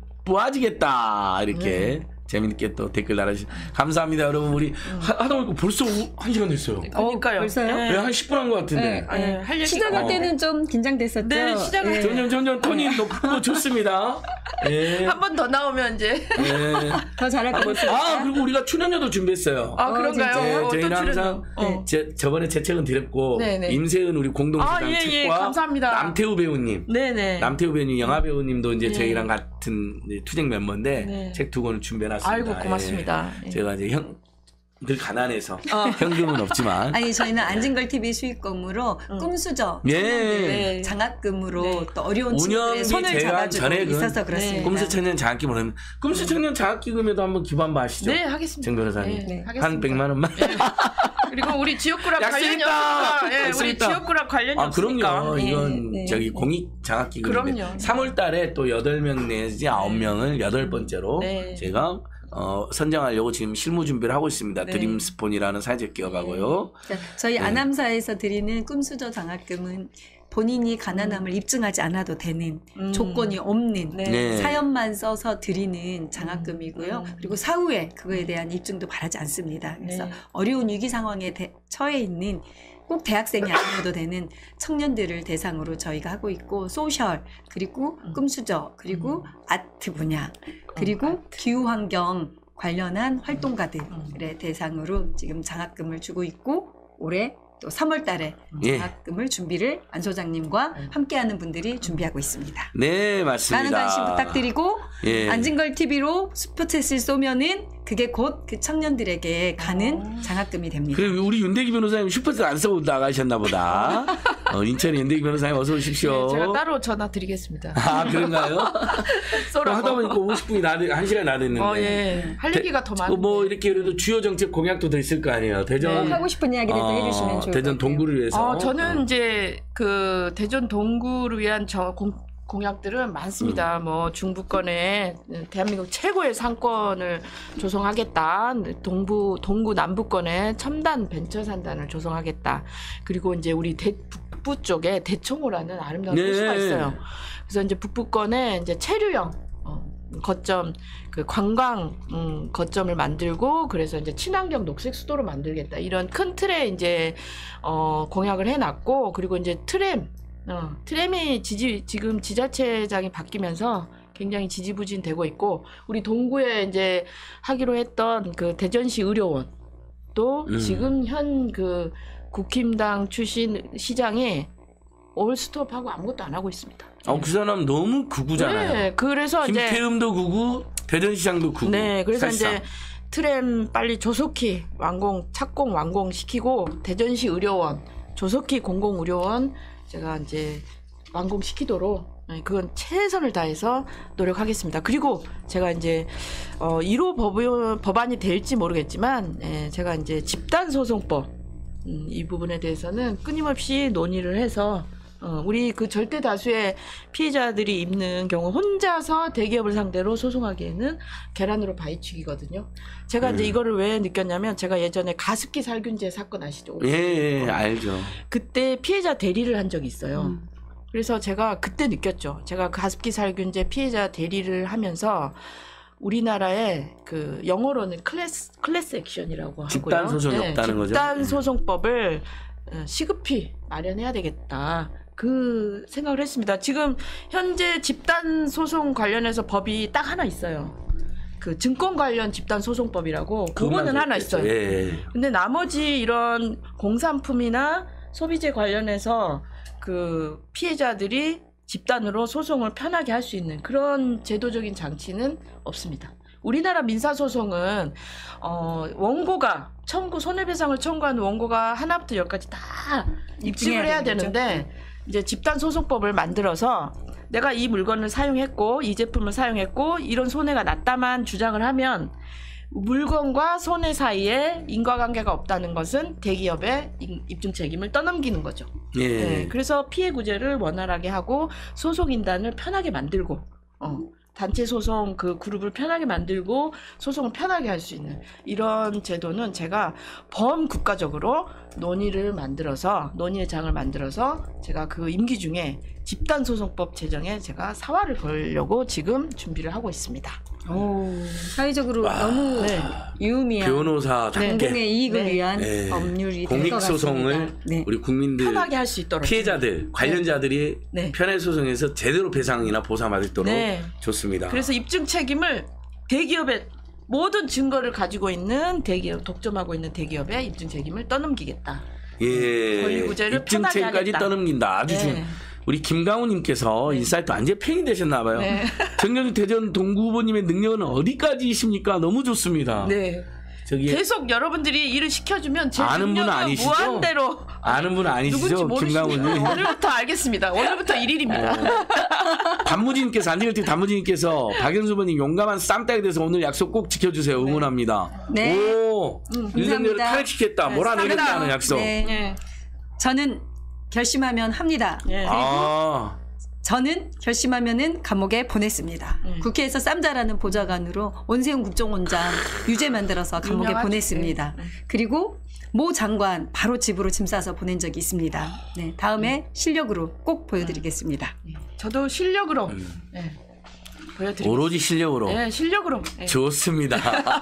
부아지겠다 이렇게 네. 재밌게 또 댓글 달아주시 감사합니다 여러분. 우리 하- 하다 보니까 벌써 한 시간 됐어요. 그러니까요. 벌써요? 네, 한 십 분 한 것 같은데. 네, 아, 네. 예, 할 얘기가- 시작할 어. 때는 좀 긴장됐었죠. 네, 시작할 예. 점점 점점 톤이 높고 좋습니다. 예. 한 번 더 나오면 이제 예. 더 잘할 것 같습니다. 아 그리고 우리가 출연료도 준비했어요. 아 어, 그런가요? 진짜요? 네, 어떤 저희는 출연료? 항상 어. 제, 저번에 제 책은 드렸고 네, 네. 임세은 우리 공동부장 아, 예, 예, 책과 감사합니다. 남태우 배우님 네네. 남태우 배우님 영화 배우님도 이제 네. 저희랑 같은 이제 투쟁 멤버인데 네. 책 두 권을 준비해놨습니다. 아이고 고맙습니다. 예. 예. 제가 이제 형, 늘 가난해서 어. 현금은 없지만 아니 저희는 안진걸 티비 수익금으로 응. 꿈수저 예. 청년들을 장학금으로 네. 또 어려운 운영이 친구들의 손을 제가 잡아주고 전액은 있어서 그렇습니다. 꿈수청년 장학금은 꿈수청년 장학기금에도 한번 기부 한번 하시죠. 네 하겠습니다. 정 변호사님. 네, 네. 하겠습니다. 한 백만 원만. 예. 그리고 우리 지역구랑 관련이 약속했다. 없으니까 예, 우리 약속했다. 지역구랑 관련이 아 없으니까. 그럼요. 예. 이건 네. 저기 공익 장학기금인데 그럼요. 삼월 달에 또 여덟 명 내지 아홉 명을 여덟 번째로 네. 제가 어, 선정하려고 지금 실무 준비를 하고 있습니다. 네. 드림스폰이라는 사회적 기업하고요. 자, 저희 네. 아남사에서 드리는 꿈수저 장학금은 본인이 가난함을 입증하지 않아도 되는 음. 조건이 없는 네. 네. 사연만 써서 드리는 장학금이고요. 음. 그리고 사후에 그거에 대한 입증도 바라지 않습니다. 그래서 네. 어려운 위기 상황에 대- 처해 있는 꼭 대학생이 아니어도 되는 청년들을 대상으로 저희가 하고 있고 소셜 그리고 음. 꿈수저 그리고 아트 분야 그리고 아트. 기후환경 관련한 활동가들의 음. 대상으로 지금 장학금을 주고 있고 올해 또 삼월 달에 예. 장학금을 준비를 안 소장님과 음. 함께하는 분들이 준비하고 있습니다. 네, 맞습니다. 많은 관심 부탁드리고 예. 안진걸 티비로 슈퍼챗을 쏘면은 그게 곧 그 청년들에게 가는 어. 장학금이 됩니다. 그리고 우리 윤대기 변호사님 슈퍼챗 안 쓰고 나가셨나 보다. 어, 인천의 윤대기 변호사님 어서 오십시오. 네, 제가 따로 전화 드리겠습니다. 아 그런가요? 쏘라고. 하다 보니까 오십 분이 나 한 시간 나 됐는데. 어, 예. 할 얘기가 더 많은데. 뭐 이렇게 그래도 주요 정책 공약도 더 있을 거 아니에요. 대전 네. 하고 싶은 이야기를 또 어, 해주시면 좋을 대전 것 같아요. 동구를 위해서. 어, 저는 이제 그 대전 동구를 위한 저 공, 공약들은 많습니다. 음. 뭐 중부권에 대한민국 최고의 상권을 조성하겠다. 동부 동구 남부권에 첨단 벤처 산단을 조성하겠다. 그리고 이제 우리 대, 북부 쪽에 대청호라는 아름다운 네. 도시가 있어요. 그래서 이제 북부권에 이제 체류형 어, 거점 그 관광 음, 거점을 만들고 그래서 이제 친환경 녹색 수도를 만들겠다 이런 큰 틀에 이제 어, 공약을 해놨고 그리고 이제 트램 어, 트램이 지지 지금 지자체장이 바뀌면서 굉장히 지지부진되고 있고 우리 동구에 이제 하기로 했던 그 대전시 의료원 또 음. 지금 현 그 국힘당 출신 시장이 올스톱하고 아무것도 안 하고 있습니다. 어, 그 사람 너무 구구잖아요. 네, 그래서 이제 김태흠도 구구, 대전시장도 구구. 네, 그래서 사실상. 이제 트램 빨리 조속히 완공, 착공 완공시키고 대전시 의료원, 조속히 공공의료원 제가 이제 완공시키도록 네, 그건 최선을 다해서 노력하겠습니다. 그리고 제가 이제 어, 일 호 법안, 법안이 될지 모르겠지만 예, 제가 이제 집단소송법 음, 이 부분에 대해서는 끊임없이 논의를 해서 어, 우리 그 절대 다수의 피해자들이 입는 경우 혼자서 대기업을 상대로 소송하기에는 계란으로 바위치기거든요. 제가 이제 음. 이거를 왜 느꼈냐면 제가 예전에 가습기 살균제 사건 아시죠? 예, 예, 알죠. 그때 피해자 대리를 한 적이 있어요. 음. 그래서 제가 그때 느꼈죠. 제가 가습기 살균제 피해자 대리를 하면서 우리나라에 그 영어로는 클래스 클래스 액션이라고 하고요. 집단 소송이 네, 없다는 거죠. 집단 소송법을 시급히 마련해야 되겠다. 그 생각을 했습니다. 지금 현재 집단 소송 관련해서 법이 딱 하나 있어요. 그 증권 관련 집단 소송법이라고 그거는 하나 있어요. 예. 근데 나머지 이런 공산품이나 소비재 관련해서 그 피해자들이 집단으로 소송을 편하게 할 수 있는 그런 제도적인 장치는 없습니다. 우리나라 민사소송은 어, 원고가 청구 손해배상을 청구하는 원고가 하나부터 열까지 다 입증을 해야 되는데 이제 집단소송법을 만들어서 내가 이 물건을 사용했고 이 제품을 사용했고 이런 손해가 났다만 주장을 하면 물건과 손해 사이에 인과관계가 없다는 것은 대기업의 입증 책임을 떠넘기는 거죠. 예. 네, 그래서 피해 구제를 원활하게 하고 소송인단을 편하게 만들고 어, 단체 소송 그 그룹을 편하게 만들고 소송을 편하게 할 수 있는 이런 제도는 제가 범국가적으로 논의를 만들어서 논의의 장을 만들어서 제가 그 임기 중에 집단소송법 제정에 제가 사활을 걸려고 지금 준비를 하고 있습니다. 오, 사회적으로 와. 너무 네. 유의미한 변호사 공공의 작게 이익을 네. 위한 네. 법률이 될 것 공익 같습니다. 소송을 네. 우리 국민들 편하게 할 수 있도록 피해자들 관련자들이 네. 편의 소송에서 제대로 배상이나 보상받을 수 있도록 네. 좋습니다. 그래서 입증 책임을 대기업의 모든 증거를 가지고 있는 대기업 독점하고 있는 대기업의 입증 책임을 떠넘기겠다. 예. 권리구제를 입증 편하게 책임까지 하겠다. 떠넘긴다. 아주 네. 중. 우리 김강우님께서 네. 인사이트 완전 팬이 되셨나 봐요. 네. 정경주 대전 동구 후보님의 능력은 어디까지이십니까? 너무 좋습니다. 네. 저기 계속 여러분들이 일을 시켜주면 제 아는 분 능력은 아니시죠? 무한대로 아는 분 누군지 아니시죠? 모르시면 김강우님. 오늘부터 알겠습니다. 오늘부터 일일입니다. 단무지님께서 안진걸티 단무지님께서 박영수 후보님 용감한 쌈딱에 대해서 오늘 약속 꼭 지켜주세요. 응원합니다. 네. 오, 윤석열을 감사합니다. 탄핵시켰다. 네, 몰아내겠다는 약속. 네. 네. 저는 결심하면 합니다. 네. 아, 저는 결심하면은 감옥에 보냈습니다. 네. 국회에서 쌈자라는 보좌관으로 원세훈 국정원장 유죄 만들어서 감옥에 유명하죠. 보냈습니다. 네. 그리고 모 장관 바로 집으로 짐 싸서 보낸 적이 있습니다. 네, 다음에 실력으로 꼭 보여드리겠습니다. 네. 저도 실력으로 음. 네. 보여드리겠습니다. 오로지 실력으로. 네, 실력으로. 네. 좋습니다.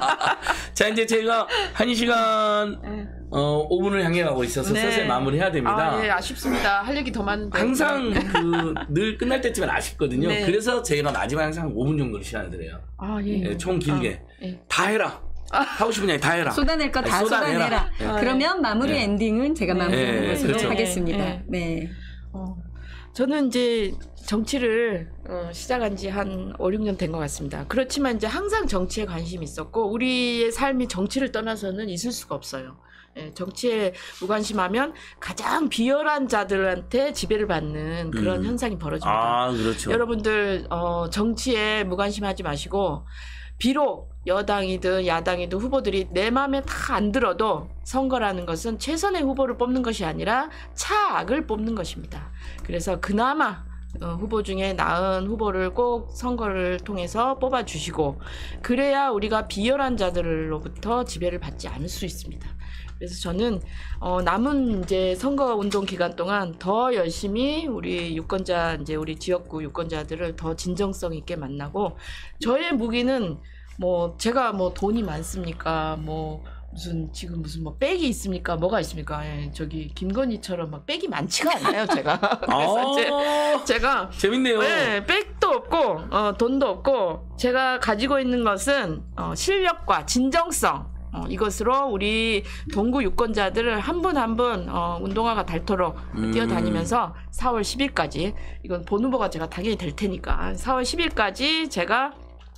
자, 이제 제가 한 시간 네. 어, 오 분을 향해 가고 있어서 네. 슬슬 마무리해야 됩니다. 아, 예, 아쉽습니다. 할 얘기 더 많은데. 항상 그 늘 끝날 때쯤엔 아쉽거든요. 네. 그래서 제가 마지막에 항상 오 분 정도를 시간을 드려요. 아, 예. 예, 총 길게. 아, 예. 다 해라. 하고 싶은 얘기 다 해라. 쏟아낼 거 다 아니, 쏟아내라. 쏟아내라. 네. 그러면 마무리 네. 엔딩은 제가 네. 마무리하는 네, 것으로 그렇죠. 하겠습니다. 네. 네. 어, 저는 이제 정치를 어, 시작한 지 한 오, 육 년 된 것 같습니다. 그렇지만 이제 항상 정치에 관심이 있었고 우리의 삶이 정치를 떠나서는 있을 수가 없어요. 예, 정치에 무관심하면 가장 비열한 자들한테 지배를 받는 그런 음. 현상이 벌어집니다. 아, 그렇죠. 여러분들 어, 정치에 무관심하지 마시고 비록 여당이든 야당이든 후보들이 내 마음에 다 안 들어도 선거라는 것은 최선의 후보를 뽑는 것이 아니라 차악을 뽑는 것입니다. 그래서 그나마 어, 후보 중에 나은 후보를 꼭 선거를 통해서 뽑아주시고 그래야 우리가 비열한 자들로부터 지배를 받지 않을 수 있습니다. 그래서 저는 어, 남은 이제 선거 운동 기간 동안 더 열심히 우리 유권자 이제 우리 지역구 유권자들을 더 진정성 있게 만나고 저의 무기는 뭐 제가 뭐 돈이 많습니까? 뭐 무슨 지금 무슨 뭐 백이 있습니까? 뭐가 있습니까? 예, 저기 김건희처럼 막 백이 많지가 않아요, 제가. 그래서 이제 아, 제가 재밌네요. 네, 백도 없고 어, 돈도 없고 제가 가지고 있는 것은 어, 실력과 진정성 어, 이것으로 우리 동구 유권자들을 한 분 한 분 어, 운동화가 닳도록 음. 뛰어다니면서 사월 십일까지 이건 본 후보가 제가 당연히 될 테니까 사월 십일까지 제가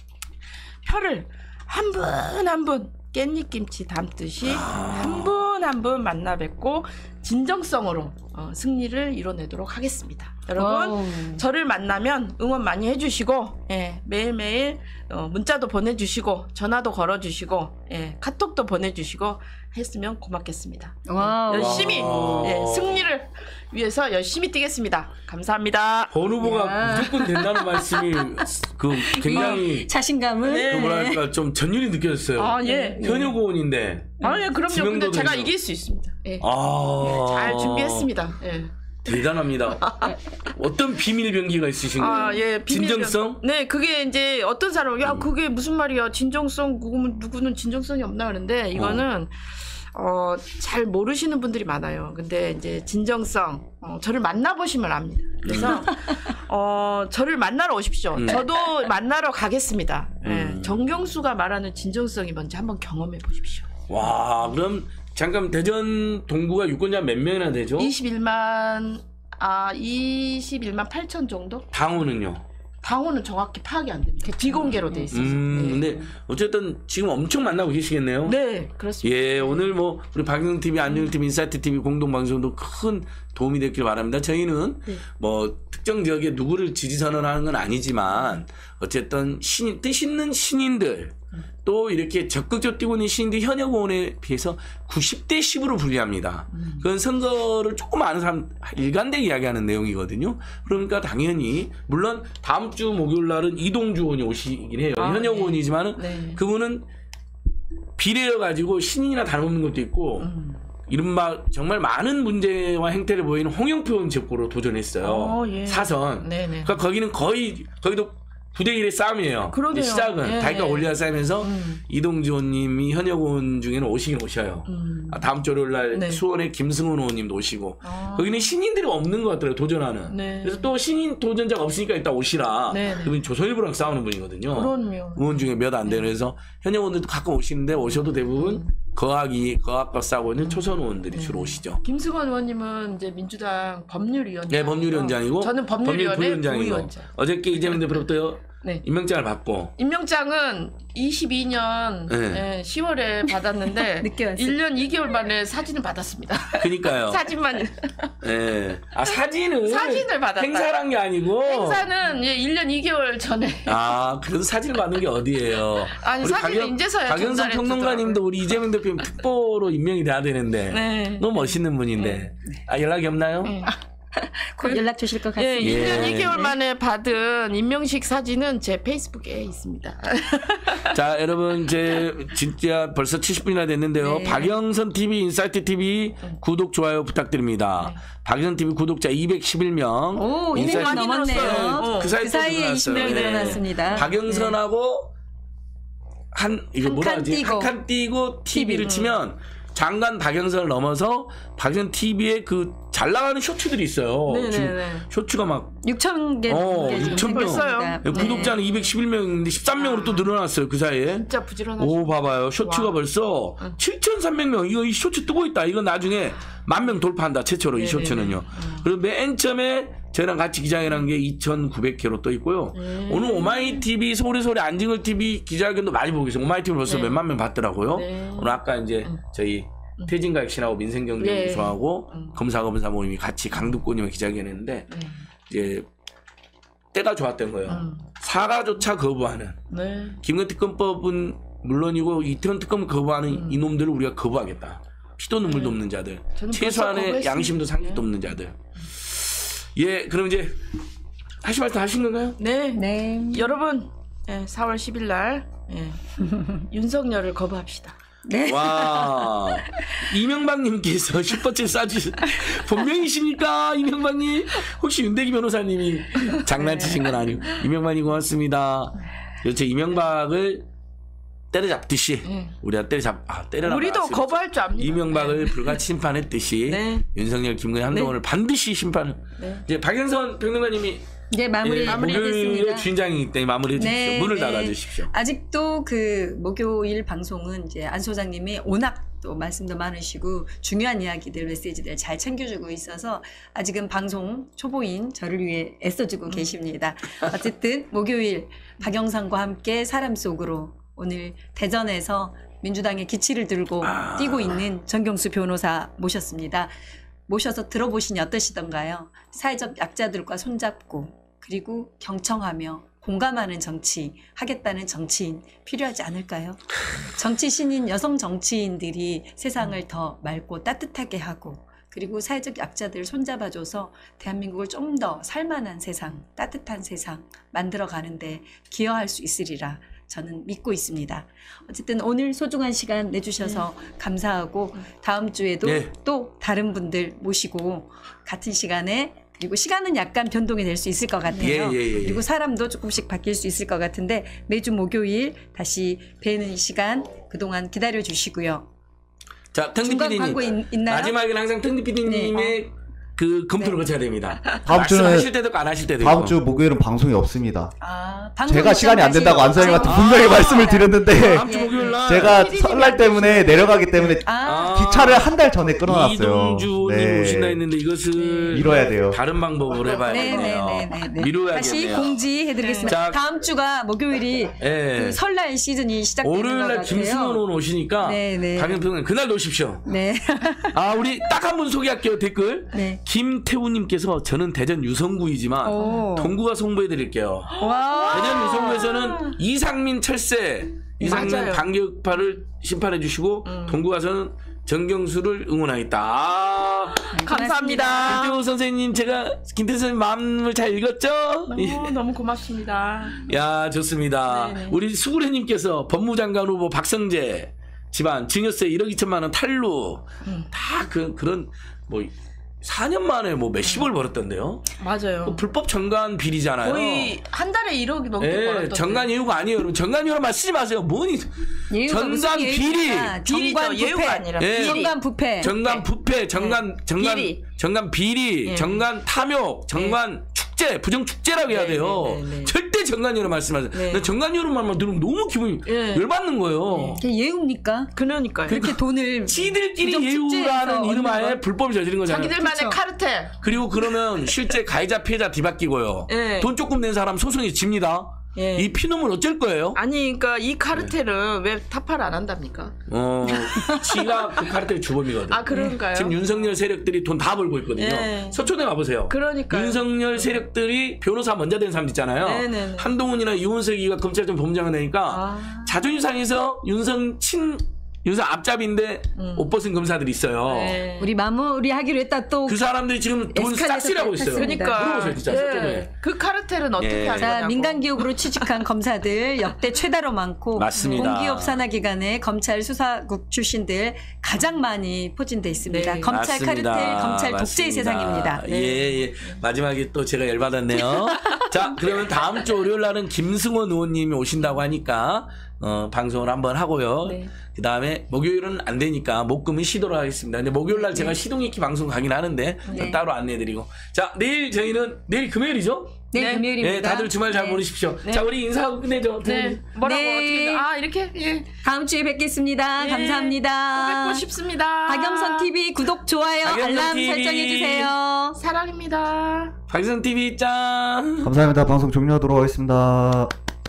표를 한 분 한 분 깻잎김치 담듯이 한 분 한 분 만나 뵙고 진정성으로 어, 승리를 이뤄내도록 하겠습니다. 여러분 와우. 저를 만나면 응원 많이 해주시고 예, 매일매일 어, 문자도 보내주시고 전화도 걸어주시고 예, 카톡도 보내주시고 했으면 고맙겠습니다. 와우. 열심히 와우. 예, 승리를 위해서 열심히 뛰겠습니다. 감사합니다. 본 후보가 야. 무조건 된다는 말씀이 그 굉장히 자신감을 네. 그 뭐랄까 좀 전율이 느껴졌어요. 아 예. 현역 의원인데. 아 예, 그럼요. 근데 지명도 제가 되죠. 이길 수 있습니다. 예. 아. 잘 준비했습니다. 예. 대단합니다. 어떤 비밀 병기가 있으신가요? 아, 예, 비밀 진정성? 병- 네, 그게 이제 어떤 사람은 야, 그게 무슨 말이야? 진정성 누구는 누구는 진정성이 없나 그러는데 이거는 어, 잘 모르시는 분들이 많아요. 근데 이제 진정성 어, 저를 만나 보시면 압니다. 그래서 어, 저를 만나러 오십시오. 음. 저도 만나러 가겠습니다. 예, 음. 정경수가 말하는 진정성이 뭔지 한번 경험해 보십시오. 와, 그럼 잠깐 대전 동구가 유권자 몇 명이나 되죠? 이십일만 아 이십일만 팔천 정도? 당호는요? 당호는 정확히 파악이 안 됩니다. 비공개로 돼 있어서. 음, 네. 근데 어쨌든 지금 엄청 만나고 계시겠네요. 네, 그렇습니다. 예, 오늘 뭐 우리 박영선티비, 안정일티비, 인사이트티비 공동방송도 큰 도움이 됐길 바랍니다. 저희는 네. 뭐 특정 지역에 누구를 지지 선언하는 건 아니지만 어쨌든 신인, 뜻 있는 신인들 또 이렇게 적극적으로 뛰고 있는 신인들 현역 의원에 비해서 구십 대 십으로 분류합니다. 그건 선거를 조금 아는 사람 일관되게 이야기하는 내용이거든요. 그러니까 당연히 물론 다음 주 목요일 날은 이동주 의원이 오시긴 해요. 아, 현역 네. 의원이지만은 네. 그분은 비례여 가지고 신인이나 다름없는 것도 있고 음. 이른바 정말 많은 문제와 행태를 보이는 홍영표 의원 지역구로 도전했어요. 어, 예. 사선. 네네. 그러니까 거기는 거의 거기도 부대 일의 싸움이에요. 그러네요. 시작은 예, 다이가 예. 올려 싸면서 음. 이동주 의원님이 현역 의원 중에는 오시긴 오셔요. 음. 아, 다음 주 월요일 날 네. 수원의 김승훈 의원님도 오시고 아. 거기는 신인들이 없는 것 같더라고요. 도전하는. 네. 그래서 또 신인 도전자가 없으니까 일단 오시라. 네, 네. 그분이 조선일보랑 싸우는 분이거든요. 그럼요. 의원 중에 몇 안 되는. 그래서 현역 의원들도 가끔 오시는데 오셔도 대부분 거학이 거학과 싸우고 있는 초선 의원들이 주로 오시죠. 김승원 의원님은 이제 민주당 법률위원장. 네, 법률위원장이고 저는 법률위원회 부위원장이고 부위원장. 어저께 이재명 대표로부터 네. 임명장을 받고 임명장은 이십이 년 네. 예, 시월에 받았는데 늦게 왔어요. 일 년 이 개월 만에 사진을 받았습니다. 그러니까요. 사진만 예. 아 사진을 사진을 받았다. 행사한 게 아니고 행사는 예, 일 년 이 개월 전에 아 그래도 사진을 받는 게 어디예요? 아니, 사진을 인제서야 박영선 전달해 평론가님도 우리 이재명 대표님 특보로 임명이 돼야 되는데 네. 너무 멋있는 분인데 아 연락이 없나요? 네. 곧 연락 주실 것 예, 같습니다. 일 년 예. 이 개월 만에 받은 임명식 사진은 제 페이스북에 있습니다. 자 여러분 이제 진짜 벌써 칠십 분이나 됐는데요. 네. 박영선 티비 인사이트 티비 구독 좋아요 부탁드립니다. 박영선 티비 구독자 이백십일 명. 오, 이백 명 인사이트- 넘었네요. 어, 그 사이에, 그 사이에 이십 명이 네. 늘어났습니다. 박영선하고 한 이거 한 뭐라 칸 하지? 띄고. 한 칸 띄고 티비를 음. 치면 장관 박영선을 넘어서 박영선 티비에 그 잘 나가는 쇼츠들이 있어요. 네네네. 지금 쇼츠가 막 육천 개 어, 넘게 지금 육천 명. 생겼습니다. 네. 구독자는 이백십일 명인데 십삼 명으로 또 늘어났어요 그 사이에. 진짜 부지런하시고. 오 봐봐요 쇼츠가 와. 벌써 칠천삼백 명 이거 이 쇼츠 뜨고 있다. 이건 나중에 만 명 돌파한다 최초로 이 네네네. 쇼츠는요. 그리고 맨 처음에 저랑 같이 기자회견한 게 이천구백 회로 떠 있고요. 네. 오늘 오마이티비 소리소리 안진걸 티비 기자회견도 많이 보고 계세요. 오마이티비 벌써 네. 몇만 명 봤더라고요. 네. 오늘 아까 이제 저희 태진가 액신하고 민생경제연구소하고 네. 음. 검사검사 모임이 같이 강두권님을 기자회견했는데 네. 이제 때가 좋았던 거예요. 음. 사과조차 거부하는 네. 김건희 특검법은 물론이고 이태원 특검을 거부하는 음. 이놈들을 우리가 거부하겠다. 피도 눈물도 없는 자들, 저는 벌써 최소한의 거부했습니다. 양심도 상식도 네. 없는 자들. 예, 그럼 이제 하실 말씀 하신 건가요? 네. 네. 여러분, 예, 사월 십일 날 예, 윤석열을 거부합시다. 네. 와, 이명박님께서 슈퍼챗 쏴주신 본명이십니까, 이명박님? 혹시 윤대기 변호사님이 장난치신 건 아니고 이명박님 고맙습니다. 그렇죠, 이명박을 때려잡듯이 네. 우리가 때려잡, 아 때려라. 우리도 거부할 줄 압니다. 이명박을 불같이 심판했듯이 네. 윤석열, 김건희, 한동훈을 반드시 심판을. 네. 이제 박영선 평론가님이 이제 마무리 예, 목요일의 마무리하겠습니다. 주인장이기 때문에 마무리해 주십시오. 네, 문을 네. 닫아 주십시오. 아직도 그 목요일 방송은 이제 안 소장님이 워낙 또 말씀도 많으시고 중요한 이야기들 메시지들 잘 챙겨주고 있어서 아직은 방송 초보인 저를 위해 애써주고 계십니다. 어쨌든 목요일 박영선과 함께 사람 속으로 오늘 대전에서 민주당의 기치를 들고 아. 뛰고 있는 정경수 변호사 모셨습니다. 모셔서 들어보시니 어떠시던가요? 사회적 약자들과 손잡고 그리고 경청하며 공감하는 정치 하겠다는 정치인 필요하지 않을까요? 정치 신인 여성 정치인들이 세상을 더 맑고 따뜻하게 하고 그리고 사회적 약자들 손잡아줘서 대한민국을 좀 더 살만한 세상, 따뜻한 세상 만들어가는데 기여할 수 있으리라 저는 믿고 있습니다. 어쨌든 오늘 소중한 시간 내주셔서 네. 감사하고 다음 주에도 네. 또 다른 분들 모시고 같은 시간에 그리고 시간은 약간 변동이 될 수 있을 것 같아요. 예, 예, 예. 그리고 사람도 조금씩 바뀔 수 있을 것 같은데 매주 목요일 다시 뵈는 시간 그동안 기다려 주시고요. 자, 腾 중간 디피디님 광고 있, 있나요? 마지막에는 항상 腾디피디님의 네. 그 검토를 거쳐야 됩니다. 다음 주는 말씀하실 때도 있고 안 하실 때도 다음 있고. 주 목요일은 방송이 없습니다. 아, 방송 제가 시간이 안 된다고 시간까지. 안사님한테 아, 분명히 아, 말씀을 드렸는데 다음 주 목요일 날 제가 피디님이 설날 때문에 내려가기 때문에 아, 기차를 한 달 전에 끊어놨어요. 이동주님 오신다 했는데 이것을 미뤄야 돼요. 다른 방법으로 해봐야겠네요. 네네네네. 미뤄야겠네요. 다시 공지해드리겠습니다. 자, 다음 주가 목요일이 예. 그 설날 시즌이 시작되는 것 월요일 날 같아요. 김승원 의원 오시니까 네네. 박영평은 그날 오십시오. 네. 아, 우리 딱 한 분 소개할게요. 댓글. 네. 김태우님께서 저는 대전 유성구이지만 오. 동구가 송부해드릴게요. 와. 대전 유성구에서는 이상민 철새, 이상민 맞아요. 반격파를 심판해주시고 음. 동구 가서는 정경수를 응원하겠다. 아, 감사합니다. 김태우 선생님, 제가 김태우 선생님 마음을 잘 읽었죠? 너무, 너무 고맙습니다. 야, 좋습니다. 네네. 우리 수구레님께서 법무장관 후보 박성재 집안 증여세 일억 이천만 원 탈루 음. 다 그 그런 뭐 사 년 만에 뭐 몇십을 벌었던데요. 맞아요. 그 불법 정관 비리잖아요. 거의 한 달에 일억이 넘게 예, 벌었던. 정관 예우가 아니에요, 여러분. 정관 예우란 말 쓰지 마세요. 뭐니? 예우가 전관 무슨 비리. 예우입니까? 비리죠. 정관 예우가 부패. 아니라 예. 비리. 정관 부패. 정관 부패, 정관 정관 비리. 정관 비리, 예. 정관 탐욕, 정관 축제, 부정 축제라고 해야 네, 돼요. 네, 네, 네. 절대 정관 예우 말씀하세요. 네. 나 정관 예우 말만 들으면 너무 기분이 예. 열받는 거예요. 그게 예우입니까? 그러니까요. 그렇게 돈을 지들끼리 부정 축제에서 예우라는 이름 얻는 하에 건? 불법을 저지른 거잖아요. 자기들만의 그쵸. 카르텔. 그리고 그러면 실제 가해자 피해자 뒤바뀌고요. 예. 돈 조금 낸 사람 소송이 집니다. 예. 이 피놈은 어쩔 거예요? 아니, 그러니까 이 카르텔은 왜 타파를 안 한답니까? 어, 지가 그 카르텔 주범이거든. 아, 그런가요? 지금 윤석열 세력들이 돈 다 벌고 있거든요. 예. 서초대 가보세요. 그러니까요. 윤석열 세력들이 변호사 먼저 된 사람 있잖아요. 네네네. 한동훈이나 이원석이가 검찰청 본부장관 되니까 아. 자존심 상해서 윤석 친 윤석 앞잡이인데 음. 옷 벗은 검사들이 있어요. 네. 우리 마무리하기로 했다 또. 그 사람들이 지금 돈 에스컬레이터 싹쓸이하고 있어요. 탔습니다. 그러니까 물어보세요, 진짜. 서초대. 예. 그 카르텔은 어떻게 예. 할 자, 거냐고. 민간 기업으로 취직한 검사들 역대 최다로 많고 맞습니다. 공기업 산하 기관의 검찰 수사국 출신들 가장 많이 포진돼 있습니다. 네. 검찰 맞습니다. 카르텔, 검찰 독재의 맞습니다. 세상입니다. 네. 예, 예. 마지막에 또 제가 열받았네요. 자, 그러면 다음 주 월요일 날은 김승원 의원님이 오신다고 하니까 어, 방송을 한번 하고요. 네. 그 다음에 목요일은 안 되니까 목금은 쉬도록 하겠습니다. 근데 목요일 날 제가 시동익히 방송 가긴 하는데 네. 따로 안내해드리고. 자, 내일 저희는 내일 금요일이죠? 네, 네. 금요일입니다. 네, 다들 주말 잘 네. 보내십시오. 네. 자, 우리 인사하고 끝내죠. 네. 뭐라고 네. 어떻게 아 이렇게 예. 다음 주에 뵙겠습니다. 예. 감사합니다. 뵙고 싶습니다. 박영선 티비 구독, 좋아요, 박영선 알람 티비. 설정해 주세요. 사랑입니다. 박선 티비 짱. 감사합니다. 방송 종료하도록 하겠습니다.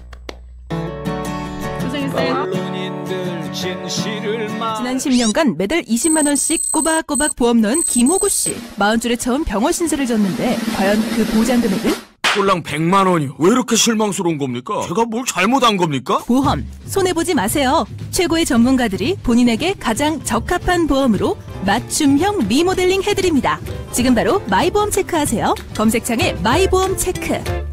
고생했어요. 언론인들 진실을 말 지난 십 년간 매달 이십만 원씩 꼬박꼬박 보험 넣은 김호구 씨. 마흔 줄에 처음 병원 신세를 졌는데 과연 그 보장 금액은? 꼴랑 백만 원이요. 왜 이렇게 실망스러운 겁니까? 제가 뭘 잘못한 겁니까? 보험 손해보지 마세요. 최고의 전문가들이 본인에게 가장 적합한 보험으로 맞춤형 리모델링 해드립니다. 지금 바로 마이보험 체크하세요. 검색창에 마이보험 체크.